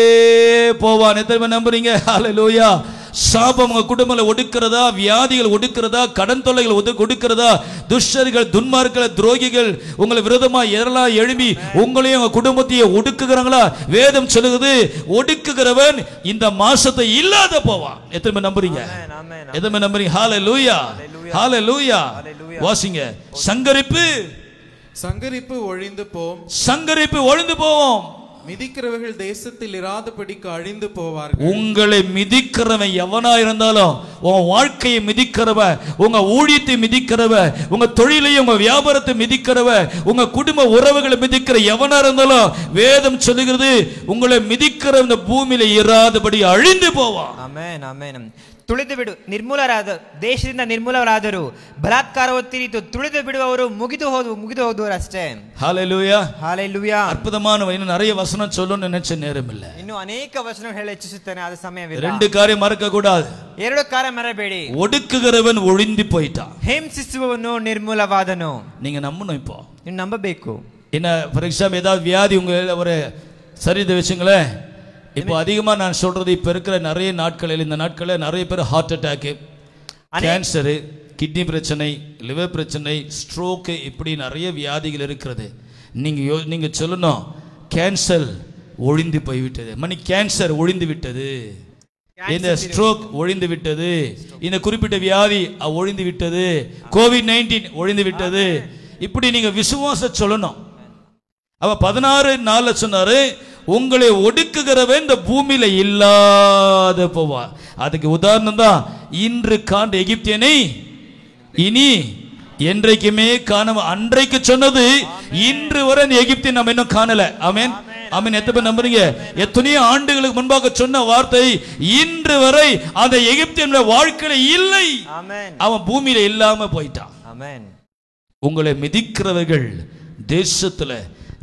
போவான். எத்தனை நம்புறீங்க? ஹalleluya. சாபம் உங்க குடும்பங்களை ஒடுக்கிறதா, வியாதிகள் ஒடுக்கிறதா, கடன் தொல்லைகள் ஒடுக்கிறதா, துஷ்டர்கள், துன்மார்க்கர்கள், துரோகிகள் உங்களை விரோதமா எல்லாம் எழுப்பி உங்களையும் உங்க குடும்பத்தையும் ஒடுக்குகிறாங்களா? வேதம் சொல்லுகிறது, ஒடுக்குகிறவன் இந்த மாசத்தை இல்லாத போவான். எத்தனை நம்புறீங்க? எத்தனை நம்புறீங்க? ஹalleluya, ஹalleluya. வாசிங்க. சங்கரிப்பு சங்கரிப்பு ஒழிந்து போம், சங்கரிப்பு ஒழிந்து போவோம். மிதிக்கிறவர்கள் தேசத்தில் இராதபடிக்கு அழிந்து போவார்கள். உங்களை மிதிக்கிறவன் எவனா இருந்தாலும், உன் வாழ்க்கையை மிதிக்கிறவ, உங்க ஊழியத்தை மிதிக்கிறவ, உங்க தொழிலையும் உங்க வியாபாரத்தை மிதிக்கிறவ, உங்க குடும்ப உறவுகளை மிதிக்கிற எவனா இருந்தாலும் வேதம் சொல்லுகிறது, உங்களை மிதிக்கிற இந்த பூமியில இராதபடி அழிந்து போவான். Amen, amen. ತುಳಿದು ಬಿಡು ನಿರ್ಮೂಲರಾದ ದೇಶದಿಂದ ನಿರ್ಮೂಲರಾದರು, ಬಲಾತ್ಕಾರ ಒತ್ತಿರಿತು ತುಳಿದು ಬಿಡುವವರು ಮುಗಿದು ಹೋದು ಮುಗಿದು ಹೋದವರು ಅಷ್ಟೇ. ஹalleluya, ஹalleluya. அற்புதமான இன்னும் நிறைய வசனம் சொல்லணும்னு நினைச்ச நேரம் இல்ல. ಇನ್ನು ಅನೇಕ ವಚನ ಹೇಳ ಇಚ್ಛಿಸುತ್ತೇನೆ, ಅದು ಸಮಯವಿಲ್ಲ. ரெண்டு காரியம் மறக்க கூடாது. ಎರಡು ಕಾರ್ಯ ಮರೆಯಬೇಡಿ. ஒடுக்குகிறவன் ஒழிந்து போயிட்டான், ಹಿಂಸಿಸುವವನು ನಿರ್ಮೂಲವಾದನು. நீங்க நம்பணும். இப்போ ನೀವು ನಂಬಬೇಕು. என்ன, ஃபார் எக்ஸாம்பிள் ஏதாவது வியாதி உங்க ஒரு சரிதை வச்சுங்களேன். இப்போ அதிகமாக நான் சொல்றது, இப்போ இருக்கிற நிறைய நாட்களில் இந்த நாட்களில் நிறைய பேர் ஹார்ட் அட்டாக்கு, கேன்சரு, கிட்னி பிரச்சனை, லிவர் பிரச்சனை, ஸ்ட்ரோக்கு, இப்படி நிறைய வியாதிகள் இருக்கிறது. நீங்கள் யோ நீங்கள் சொல்லணும், கேன்சர் ஒழிந்து போய்விட்டது, மணி கேன்சர் ஒழிந்து விட்டது, இந்த ஸ்ட்ரோக் ஒழிந்து விட்டது, இந்த குறிப்பிட்ட வியாதி ஒழிந்து விட்டது, கோவிட் நைன்டீன் ஒழிந்து விட்டது. இப்படி நீங்கள் விசுவாச சொல்லணும். அவ பதினாறு நாள்ல சொன்னாரு, உங்களை ஒடுக்குகிறவன் இந்த பூமியில இல்லாத போவா. அதுக்கு உதாரணம் தான், இன்று காண்ட எகிப்தியனை இனி என்றைக்குமே காண அன்றைக்கு சொன்னது இன்று வரை அந்த எகிப்தை நம்ம இன்னும் காணல. ஆமென் ஆமென். எத்தனை பேர் நம்புறீங்க? எத்தனையோ ஆண்டுகளுக்கு முன்பாக சொன்ன வார்த்தை இன்று வரை அந்த எகிப்தியனுடைய வாழ்க்கையில இல்லை. அவன் பூமியில இல்லாம போயிட்டான். ஆமென். உங்களை மிதிக்கிறவர்கள் தேசத்துல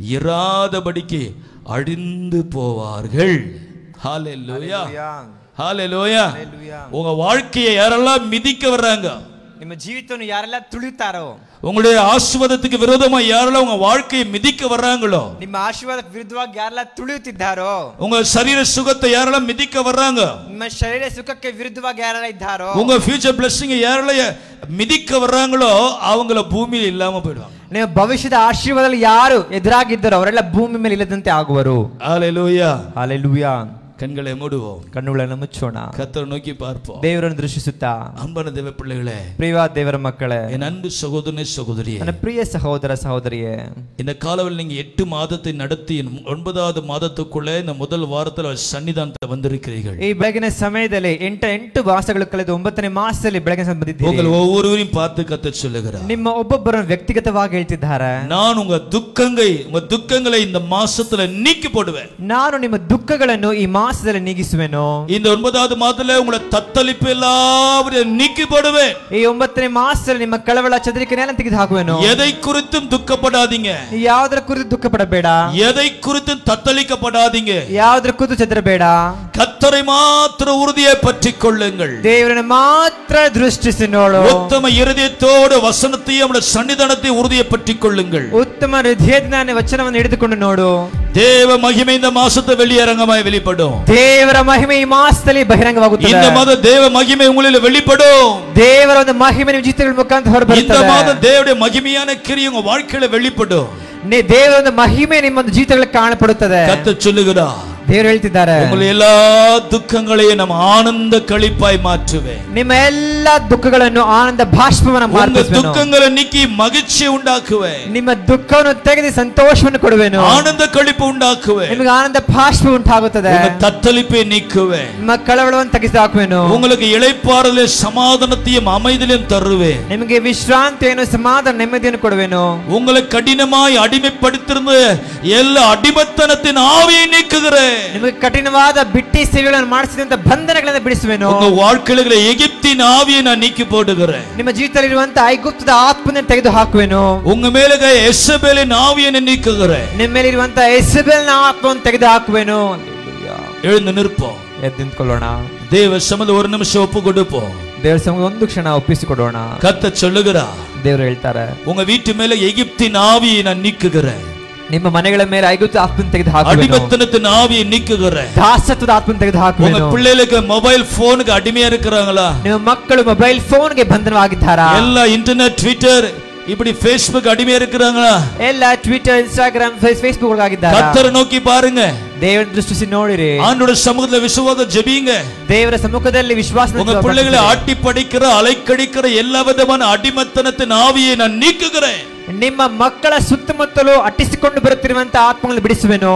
இராதபடிக்கு அழிந்து போவார்கள். ஹல்லேலூயா ஹல்லேலூயா. உங்க வாழ்க்கையை யாரெல்லாம் மிதிக்க வர்றாங்க, ನಿಮ್ಮ ಜೀವಿತವನ್ನು ಯಾರೆಲ್ಲ ತುಳಿತಾರೋ, உங்களுடைய ஆசீர்வாதத்துக்கு விரோதமா யாரெல்லாம் உங்க வாழ்க்கையை மிதிக்க வர்றாங்களோ, ನಿಮ್ಮ ಆಶೀರ್ವಾದಕ್ಕೆ ವಿರುದ್ಧವಾಗಿ ಯಾರೆಲ್ಲ ತುಳಿಯುತ್ತಿದ್ದಾರೋ, உங்க சரீர சுகத்தை யாரெல்லாம் மிதிக்க வர்றாங்க, ನಿಮ್ಮ ಶರೀರ ಸುಖಕ್ಕೆ ವಿರುದ್ಧವಾಗಿ ಯಾರೆಲ್ಲ ಇದ್ದಾರೋ, உங்க ஃபியூச்சர் பிளெஸிங் யாரெல்லாம் மிதிக்க வர்றாங்களோ அவங்கள பூமியில இல்லாம போயிடுவாங்க. ನಿಮ್ಮ ಭವಿಷ್ಯದ ಆಶೀರ್ವಾದದಲ್ಲಿ ಯಾರು ಎದುರಾಗಿದ್ದಾರೋ ಅವರೆಲ್ಲ ಭೂಮಿ ಮೇಲೆ ಇಲ್ಲದಂತೆ ಆಗುವರು. ஹல்லேலூயா ஹல்லேலೂಯಾ. கண்களை மூடுவோம், ಕಣ್ಣುಗಳನ್ನು ಮುಚ್ಚೋಣ, கர்த்தரை நோக்கி பார்ப்போம். ದೇವರನ್ನು ದೃಷ್ಟಿಸುತ್ತಾ, அன்பான தேவ பிள்ளைகளே, ಪ್ರಿಯವಾದ ದೇವರ ಮಕ್ಕಳೇ, என் அன்பு சகோதரனே சகோதரியே, ನನ್ನ ಪ್ರಿಯ ಸಹೋದರ ಸಹೋದರಿಯೇ, இந்த காலவில் நீங்க எட்டு மாதத்தை நடத்தி ஒன்பதாவது மாதத்துக்குள்ளே இந்த முதல் வாரத்தில் சன்னிதானத்தை வந்திருக்கிறீர்கள். ಈ ಬೆಳಗಿನ ಸಮಯದಲ್ಲಿ ಎಂಟು ಎಂಟು ಮಾಸಗಳು ಕಳೆದು ಒಂಬತ್ತನೇ ಮಾಸದಲ್ಲಿ ಬೆಳಗಿನ ಬಂದಿದ್ದೀರಿ. உங்கள் ஒவ்வொருவரையும் பார்த்து கர்த்தர் சொல்லுகிறார், ನಿಮ್ಮ ಒಬ್ಬೊಬ್ಬರನ್ನು ವ್ಯಕ್ತಿಗತವಾಗಿ ಹೇಳ್ತಿದ್ದಾರೆ, நான் உங்க துக்கங்களை உங்க துக்கங்களை இந்த மாசத்துல நீக்கி போடுவேன். ನಾನು ನಿಮ್ಮ ದುಃಖಗಳನ್ನು ಈ ಮಾಸದಲ್ಲಿ ನೀಗಿಸುವೆನು. இந்த ஒன்பதாவது மாதத்துல உங்களை தத்தளிப்பு எல்லாவற்றையும் நீக்கி போடுவேன். ಈ ಒಂಬತ್ತನೇ ಮಾಸದಲ್ಲಿ ನಿಮ್ಮ ಕಳವಳ ಚದರಿಕೆನೆಲ್ಲ ತೆಗೆದು ಹಾಕುವೆನು. எதை குறித்தும் துக்கப்படாதீங்க, ಯಾವುದರ ಕುರಿತು ದುಃಖ ಪಡಬೇಡ, எதை குறித்தும் தத்தளிக்கப்படாதீங்க, ಯಾವುದರ ಕುರಿತು ಚದರಬೇಡ, கர்த்தரை ಮಾತ್ರ உறுதியை பற்றிக் கொள்ளுங்கள். ದೇವರನ್ನು ಮಾತ್ರ ದೃಷ್ಟಿಸಿ ನೋಡು. உத்தம இருதயத்தோடு வசனத்தையும் நம்முடைய சன்னிதானத்தை உறுதியை பற்றிக் கொள்ளுங்கள். ಉತ್ತಮ ಹೃದಯದಿಂದ ವಚನವನ್ನು ಹಿಡಿದುಕೊಂಡು ನೋಡು. தேவ மகிமை இந்த மாசத்தை வெளியரங்கமாய் வெளிப்படும். ದೇವರ ಮಹಿಮೆ ಈ ಮಾಸದಲ್ಲಿ ಬಹಿರಂಗವಾಗುತ್ತದೆ. இந்த மாதம் தேவ மகிமை உங்களில் வெளிப்படும். ದೇವರ ಒಂದು ಮಹಿಮೆ ನಿಮ್ಮ ಜೀವಿತಗಳ ಮುಖಾಂತರ ಹೊರಬರುತ್ತದೆ. இந்த மாதம் தேவனுடைய மகிமையான கிரியை உங்க வாழ்க்கையில வெளிப்படும். ದೇವರ ಒಂದು ಮಹಿಮೆ ನಿಮ್ಮ ಒಂದು ಜೀವಿತಗಳಲ್ಲಿ ಕಾಣப்படுತ್ತದೆ. கர்த்தர் சொல்லுகிறார், ದೇವರು ಹೇಳ್ತಿದ್ದಾರೆ, உங்கள் எல்லா துக்கங்களையும் நம்ம ஆனந்த களிப்பாய் மாற்றுவேன். ನಿಮ್ಮ ಎಲ್ಲಾ ದುಃಖಗಳನ್ನು ಆನಂದ ಬಾಷ್ಪವನ್ನು மாற்றுவேன். துக்கங்களை நீக்கி மகிழ்ச்சி உண்டாக்குவேன். ನಿಮ್ಮ ದುಃಖವನ್ನು ತೆಗೆದು ಸಂತೋಷವನ್ನು ಕೊಡುವೆನು. ஆனந்த களிப்பு உண்டாக்குவேன். ನಿಮಗೆ ಆನಂದ ಬಾಷ್ಪ ಉಂಟಾಗುತ್ತದೆ. உங்க தத்தளிப்பை நீக்குவேன். ನಿಮ್ಮ ಕಳವಳವನ್ನು ತೆಗೆದು ಹಾಕುವೆನು. உங்களுக்கு இளைப்பாறுதலை சமாதானத்தையும் அமைதியையும் தருவேன். ನಿಮಗೆ ವಿಶ್ರಾಂತಿಯನ್ನು ಸಮಾಧಾನ ನೆಮ್ಮದಿಯನ್ನು ಕೊಡುವೆನು. உங்களை கடினமாய் அடிமைப்படுத்திருந்த எல்லா அடிமைத்தனத்தின் ஆவியை நீக்குகிறேன். ನಿಮಗೆ ಕಠಿಣವಾದ ಬಿಟ್ಟಿ ಸೇವೆಗಳನ್ನು ಮಾಡಿಸಿದಂತ ಬಂಧನಗಳನ್ನು ಬಿಡಿಸುವೆನು. உங்க வாழ்க்கையில எகிப்தின் ஆவியை நான் நீக்கி போடுகிறேன். ನಿಮ್ಮ ಜೀವಿತದಲ್ಲಿರುವಂತ ಐಗುಪ್ತದ ಆತ್ಮವನ್ನು ತೆಗೆದು ಹಾಕುವೆನು. உங்க மேல எசபேலின் ஆவியை நீக்குகிறேன். ನಿಮ್ಮ ಮೇಲೆ ಇರುವಂತ ಎಸೆಬೆಲ್ನ ಆತ್ಮವನ್ನು ತೆಗೆದು ಹಾಕುವೆನು. எழுந்து நிற்போம், ಎದ್ದು ನಿಂತುಕೊಳ್ಳೋಣ, தேவ சமூகத்தில் ஒரு நிமிஷம் ஒப்பு கொடுப்போம். ದೇವರ ಸಮೂಹ ಒಂದು ಕ್ಷಣ ಒಪ್ಪಿಸಿಕೊಡೋಣ. கர்த்தர் சொல்லுகிறார், ದೇವರು ಹೇಳ್ತಾರೆ, உங்க வீட்டு மேல எகிப்தின் ஆவியை நான் நீக்குகிறேன். ನಿಮ್ಮ ಮನೆಗಳ ಮೇಲೆ ಐಗುಪ್ತ ಆತ್ಮವನ್ನು ತೆಗೆದು ಹಾಕುವೆನು. அடிமைத்தனத்தின் ஆவியை நீக்குகிறேன். ದಾಸತ್ವದ ಆತ್ಮವನ್ನು ತೆಗೆದು ಹಾಕುವೆನು. உங்க பிள்ளைகளுக்கு ಮೊಬೈಲ್ ಫೋನ್ಗೆ ಅಡಿಮೆயா இருக்கிறாங்களா? ನಿಮ್ಮ ಮಕ್ಕಳು ಮೊಬೈಲ್ ಫೋನ್ಗೆ ಬಂಧನವಾಗಿದ್ದಾರಾ? ಎಲ್ಲ ಇಂಟರ್ನೆಟ್ ಟ್ವಿಟರ್ இப்படி Facebook அடிமையா இருக்கிறாங்களா? ಎಲ್ಲ ಟ್ವಿಟರ್ ಇನ್ಸ್ಟಾಗ್ರಾಮ್ ಫೇಸ್ಬುಕ್ ಆಗಿದ್ದಾರಾ? கர்த்தரை நோக்கி பாருங்க, ದೇವರ ದೃಷ್ಟಿಸಿ ನೋಡಿರಿ. ஆண்டவருடைய சமூகத்துல விசுவாச ஜெபிங்க. ದೇವರ ಸಮ್ಮುಖದಲ್ಲಿ ವಿಶ್ವಾಸ. உங்க பிள்ளைகளை ஆட்டி படிக்கிற அலைக்கடிக்கிற எல்லா விதமான அடிமைத்தனத்தின் ஆவியை நான் நீக்குகிறேன். ನಿಮ್ಮ ಮಕ್ಕಳ ಸುತ್ತಮುತ್ತಲು ಅಟ್ಟಿಸಿಕೊಂಡು ಬರುತ್ತಿರುವಂತ ಆತ್ಮಗಳನ್ನು ಬಿಡಿಸುವೆನು.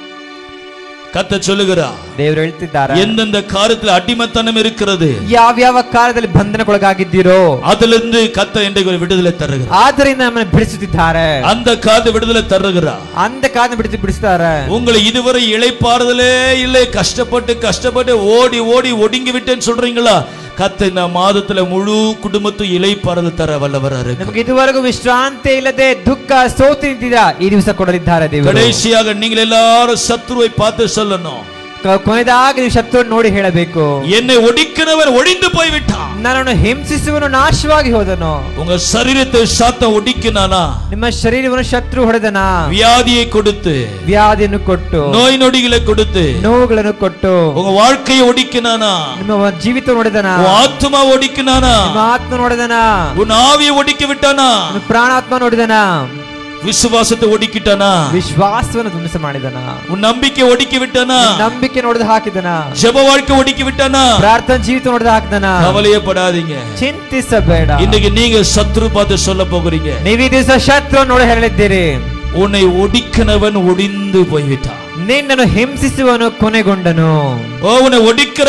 கர்த்தர் சொல்லுகிறார், ದೇವರು ಹೇಳ್ತಿದ್ದಾರೆ, எந்தெந்த காரியத்தில் அடிமைத்தனம் இருக்கிறது, ಯಾವ ಯಾವ ಕಾಲದಲ್ಲಿ ಬಂಧನಕ್ಕೊಳಗಾಗಿದ್ದೀರೋ அதிலிருந்து கர்த்தர் இன்றைக்கு ஒரு விடுதலை தருகிறார். ಆದ್ದರಿಂದ ನಮ್ಮನ್ನು ಬಿಡಿಸುತ್ತಿದ್ದಾರೆ. அந்த காரியத்தை விடுதலை தருகிறார். அந்த ಕಾಲದ ಬಿಡಿಸಿ ಬಿಡಿಸ್ತಾರೆ. உங்களை இதுவரை இளைப்பாறுதலே இல்லை, கஷ்டப்பட்டு கஷ்டப்பட்டு ஓடி ஓடி ஒடுங்கி விட்டேன்னு சொல்றீங்களா? கர்த்தர் இந்த மாதத்துல முழு குடும்பத்தும் இளைப்பாறுதல் தர வல்லவராக இருக்கிறார். ನಮಗೆ ಇದುವರೆಗೂ ವಿಶ್ರಾಂತಿ ಇಲ್ಲದೆ ದುಃಖ ಸೋತು ನಿಂತಿದ್ದೀರಾ, ಈ ದಿವಸ ಕೊಡಲಿದ್ದಾರೆ ದೇವರು. கடைசியாக நீங்கள் எல்லாரும் சத்துருவை பார்த்து சொல்லணும், ಕೊನೆಯದಾಗಿ ನೀವು ಶತ್ರುವನ್ನು ನೋಡಿ ಹೇಳಬೇಕು, என்னை ஒடிக்கிறவன் ஒழிந்து போய்விட்டான். ನನ್ನನ್ನು ಹಿಂಸಿಸುವನು ನಾಶವಾಗಿ ಹೋದನು. உங்க சரீரத்தை சாத்த ஒடிக்கினானா? ನಿಮ್ಮ ಶರೀರವನ್ನು ಶತ್ರು ಹೊಡೆದನ. வியாதியை கொடுத்து, ವ್ಯಾಧಿಯನ್ನು ಕೊಟ್ಟು, நோய் நொடிகளை கொடுத்து, ನೋವುಗಳನ್ನು ಕೊಟ್ಟು உங்க வாழ்க்கையை ஒடிக்கினானா? ನಿಮ್ಮ ಜೀವಿತ ಹೊಡೆದನ. உன் ஆத்மா ஒடிக்கினானா? ನಿಮ್ಮ ಆತ್ಮ ಹೊಡೆದನ. உன் ஆவியை ஒடிக்கி விட்டானா? ನಿಮ್ಮ ಪ್ರಾಣಾತ್ಮ ಹೊಡೆದನ. விசுவாசத்தை ஒடுக்கிட்டானா? ವಿಶ್ವಾಸವನ್ನು ಧ್ವಂಸ ಮಾಡಿದನ. உன் நம்பிக்கை ஒடுக்கி விட்டானா? ನಂಬಿಕೆ ಹೊಡೆದು ಹಾಕಿದನ. ஜெப வாழ்க்கை ஒடுக்கி விட்டானா? ಪ್ರಾರ್ಥನಾ ಜೀವಿತ ಹೊಡೆದು ಹಾಕಿದನ. கவலையப்படாதீங்க, ಚಿಂತಿಸಬೇಡ. இன்னைக்கு நீங்க சத்ரு பார்த்து சொல்ல போகிறீங்க, ನೀವು ಈ ದಿವಸ ಶತ್ರು ನೋಡಿ ಹೇಳಲಿದ್ದೀರಿ, உன்னை ஒடிக்கிறவன் ஒடிந்து போய்விட்டான். ನಿನ್ನನ್ನು ಹಿಂಸಿಸುವನು ಕೊನೆಗೊಂಡನು. ஓ, உன்னை ஒடிக்கிறவன்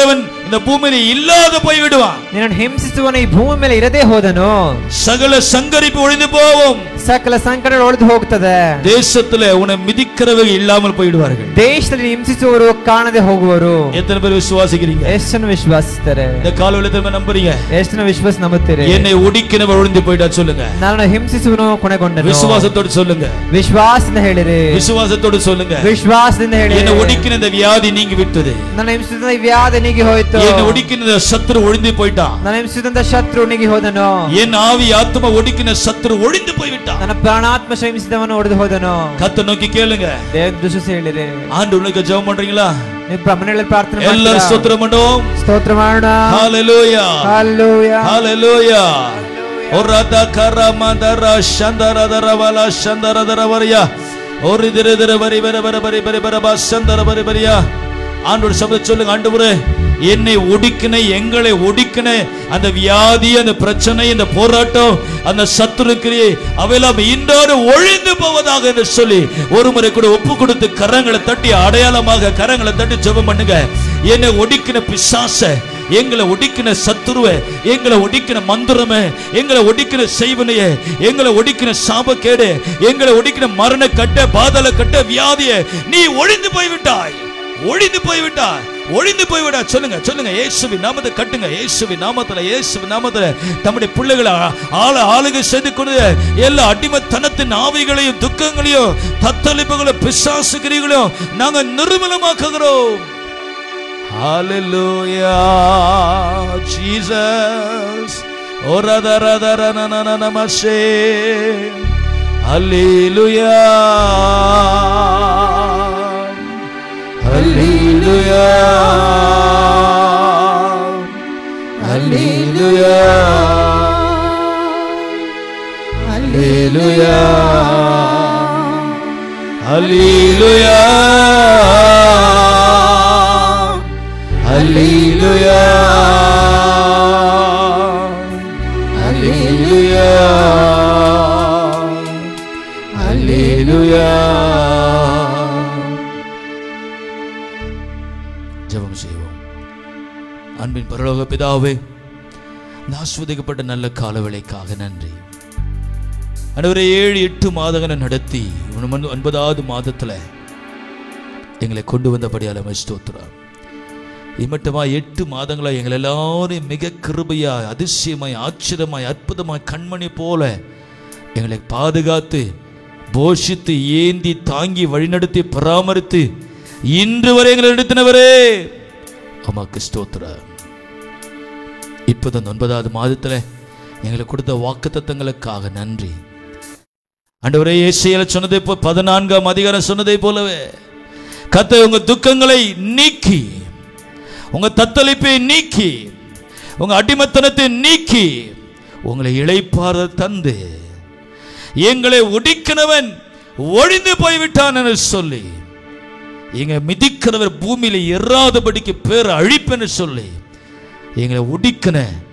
இந்த பூமியில இல்லாத போய் விடுவான். ನಿನ್ನನ್ನು ಹಿಂಸಿಸುವವನು ಈ ಭೂಮಿ ಮೇಲೆ ಇರದೇ ಹೋದನು. சகல சங்கரிப்பு ஒழிந்து போகும். ಸಕಲ ಸಂಕಟಗಳು ಒಳಿದು ಹೋಗುತ್ತದೆ. தேசத்துல உன்னை மிதிக்கிறவங்க இல்லாமல் போய்விடுவார்கள். ದೇಶದಲ್ಲಿ ಹಿಂಸಿಸುವವರು ಕಾಣದೆ ಹೋಗುವರು. எத்தனை பேர் விசுவாசிக்கிறீங்க? ಎಷ್ಟು ಜನ ವಿಶ್ವಾಸಿಸ್ತಾರೆ? இந்த காலையில எத்தனை நம்புறீங்க? ಎಷ್ಟು ಜನ ವಿಶ್ವಾಸ ನಂಬುತ್ತೀರಿ? என்னை ஒடிக்கிறவன் ஒழிந்து போய்டா சொல்லுங்க. ನನ್ನನ್ನು ಹಿಂಸಿಸುವವನು ಕೊನೆಗೊಂಡನು. விசுவாசத்தோடு சொல்லுங்க. ವಿಶ್ವಾಸದಿಂದ ಹೇಳಿರಿ. விசுவாசத்தோடு சொல்லுங்க. ವಿಶ್ವಾಸದಿಂದ ಹೇಳಿರಿ. என்னை ஒடிக்கிற இந்த வியாதி நீங்கி விட்டது. ನನ್ನ ಹಿಂಸಿಸಿದ ಈ ವ್ಯಾಧಿ ನೀಗಿ ಹೋಯಿತು. என்னை ஒடிக்கிற சத்துரு ஒழிந்து போய்ட்டான். ನನ್ನ ಹಿಂಸಿಸಿದ ಶತ್ರು ನೀಗಿ ಹೋದನು. என் ஆவி ஆத்மா ஒடிக்கிற சத்துரு ஒழிந்து போய்விட்டான். ನನ್ನ ಪ್ರಾಣಾತ್ಮ ಹಿಂಸಿಸಿದವನು ಒಡೆದು ಹೋದನು. கர்த்தரை நோக்கி கேளுங்க. ದೇವರ ದೃಷ್ಟಿಸಿ ಹೇಳಿರಿ. ஆண்டவருக்கு ஜெபம் பண்றீங்களா? ನೀವು ಮನೆಯಲ್ಲಿ ಪ್ರಾರ್ಥನೆ ಮಾಡಿ ಎಲ್ಲರೂ ಸ್ತೋತ್ರ ಮಾಡೋಣ. ಸ್ತೋತ್ರ ಮಾಡೋಣ. ஹalleluya ஹalleluya ஹalleluya. ஒரதா கரமதர சந்தரதர வல சந்தரதர வரியா ஒரிதிரதர வரி வர வர வரி வரி வர சந்தர வரி வரியா. ஆண்டவர் சபை சொல்லுங்க, ஆண்டவரே என்னை ஒடிக்கின எங்களை ஒடிக்கின அந்த வியாதி, அந்த பிரச்சனை, இந்த போராட்டம், அந்த சத்துருக்கிரியை அவையெல்லாம் இன்றோடு ஒழிந்து போவதாக என்று சொல்லி ஒரு முறை கூட ஒப்பு கொடுத்து கரங்களை தட்டி அடையாளமாக கரங்களை தட்டி ஜெபம் பண்ணுங்க. என்னை ஒடிக்கின பிசாச, எங்களை ஒடிக்கின சத்துருவை, எங்களை ஒடிக்கின மந்திரமே, எங்களை ஒடிக்கின செய்வனையே, எங்களை ஒடிக்கின சாபக்கேடு, எங்களை ஒடிக்கின மரண கட்ட, பாதல கட்ட வியாதியை நீ ஒழிந்து போய்விட்டாய், ஒழிந்து போய்விட்டாய், ஒழிந்து போய்விடா. சொல்லுங்க சொல்லுங்க. இயேசுவின் நாமத்தை கட்டுங்க. இயேசுவின் நாமத்துல, இயேசுவின் நாமத்துல நம்முடைய பிள்ளைகளை ஆள ஆளுகை செய்து கொண்டு எல்லா அடிமைத்தனத்தின் ஆவிகளையும் துக்கங்களையும் தத்தளிப்புகளையும் பிசாசுகிரிகளையும் நாங்க நிர்மலமாக்குகிறோம். Hallelujah, Jesus. Oradaradaranamashe. Hallelujah. Hallelujah. Hallelujah. Hallelujah. Hallelujah. Hallelujah. Hallelujah. Hallelujah. ஜெபம் செய்வோம். அன்பின் பரலோக பிதாவே, ஆசீர்வதிக்கப்பட்ட நல்ல காலவேளைக்காக நன்றி. ஆண்டவரே, ஏழு எட்டு மாதங்களை நடத்தி ஒன்பதாவது மாதத்துல எங்களை கொண்டு வந்தபடியால் ஸ்தோத்திரம். இம்மட்டமா எட்டு மாதங்களா எங்களை எல்லாரும் மிக கிருபையாய், அதிசயமாய், ஆச்சரியமாய், அற்புதமாய், கண்மணி போல எங்களை பாதுகாத்து, போஷித்து, ஏந்தி, தாங்கி, வழிநடத்தி, பராமரித்து இன்று வரை எங்களை நடத்தினவரே உமக்கு ஸ்தோத்திரம். இப்போது ஒன்பதாவது மாதத்துல எங்களுக்கு கொடுத்த வாக்குத்தத்தங்களுக்காக நன்றி. ஆண்டவரே, ஏசாயால சொன்னதை போல, பதினான்காம் அதிகாரம் சொன்னதை போலவே கர்த்தர் உங்க துக்கங்களை நீக்கி, உங்க தத்தளிப்பை நீக்கி, உங்க அடிமைத்தனத்தை நீக்கி, உங்களை இளைப்பாற தந்து, எங்களை ஒடிக்கிறவன் ஒழிந்து போய்விட்டான் என்று சொல்லி, எங்க மிதிக்கிறவர் பூமியில எறாதபடிக்கு பேர் அழிப்பென்று சொல்லி, எங்களை ஒடிக்கின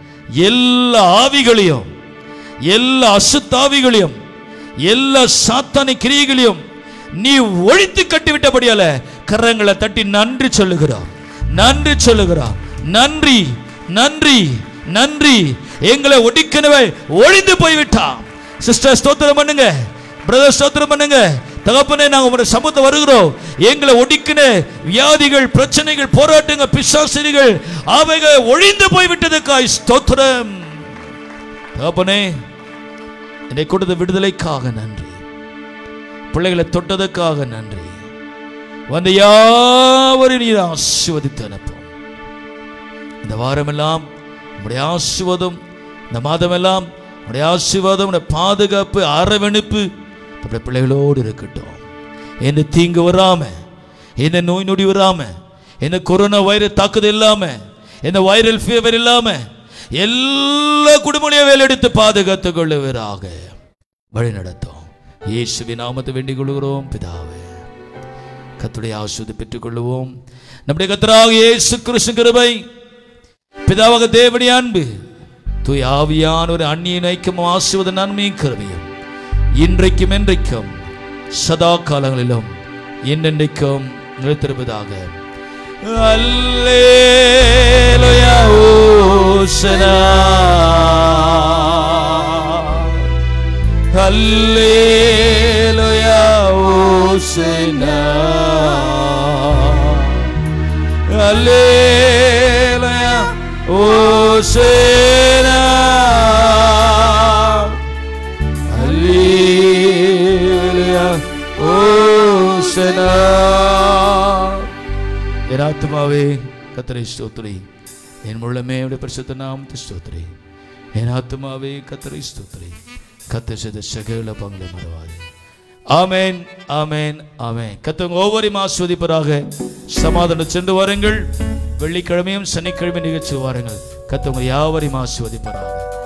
எல்லா ஆவிகளையும், எல்லா அசுத்தாவிகளையும், எல்லா சாத்தானி கிரியைகளையும் நீ ஒழித்து கட்டிவிட்டபடியால கரங்களை தட்டி நன்றி சொல்லுகிறோம், நன்றி சொல்லுகிறோம். நன்றி நன்றி நன்றி. எங்களை ஒடிக்கனவை ஒழிந்து போய்விட்டான். சிஸ்டர் ஸ்தோத்திரம் பண்ணுங்க, பிரதர் ஸ்தோத்திரம் பண்ணுங்க. தகப்பனே, நாங்கள் உங்களுடைய சமூகத்தை வருகிறோம். எங்களை ஒடிக்கின வியாதிகள், பிரச்சனைகள், போராட்டங்கள், பிசாசுகள் அவைகள் ஒழிந்து போய்விட்டதுக்காய் ஸ்தோத்திரம். தகப்பனே, என்னை கொடுத்த விடுதலைக்காக நன்றி, பிள்ளைகளை தொட்டதற்காக நன்றி. வந்த யாவரையும் நீர் ஆசீர்வதித்து அனுப்பும். இந்த வாரமெல்லாம் உடைய ஆசீர்வாதம், இந்த மாதமெல்லாம் உடைய ஆசீர்வாதம், உடைய பாதுகாப்பு, அரவணைப்பு நம்முடைய பிள்ளைகளோடு இருக்கட்டும். எந்த தீங்கு வராம, எந்த நோய் நொடி வராம, எந்த கொரோனா வைரஸ் தாக்குதல் இல்லாம, எந்த வைரல் ஃபீவர் இல்லாம எல்லா குடும்பங்களையும் வேலையெடுத்து பாதுகாத்துக் கொள்ளுவீராக. வழி நடத்தும். இயேசுவின் நாமத்தை வேண்டிக் கொள்கிறோம் பிதாவே. கர்த்தருடைய ஆசீர்வாதத்தை பெற்றுக் கொள்வோம். நம்முடைய கர்த்தராகிய இயேசு கிறிஸ்து கிருபை, பிதாவாக தேவனுடைய அன்பு, தூய ஆவியான ஒரு அந்நிய ஐக்கியமும் ஆசீர்வாத நன்மையும் கிருபையும் இன்றைக்கும் என்றைக்கும் சதா காலங்களிலும் என்னென்றைக்கும் நிலைத்திருப்பதாக. அல்லேலூயா. ஓசனா ஹல்லேலூயா ஓசனா ஹல்லேலூயா ஓசனா ஹல்லேலூயா ஓசனா. என் ஆத்துமாவே கர்த்தரை ஸ்தோத்திரி, என் உள்ளமே அவருடைய பரிசுத்த நாமத்தை ஸ்தோத்திரி. என் ஆத்துமாவே கர்த்தரை ஸ்தோத்திரி, கர்த்தர் செய்த சகல பங்களை மறவாதே. ஆமென், ஆமென், ஆமென். கர்த்தர் ஒவ்வொருவரையும் ஆசீர்வதிப்பாராக. சமாதானம் சென்று வாருங்கள். வெள்ளிக்கிழமையும் சனிக்கிழமை நிகழ்ச்சி வாருங்கள். கர்த்தர் யாவரையும் ஆசீர்வதிப்பாராக.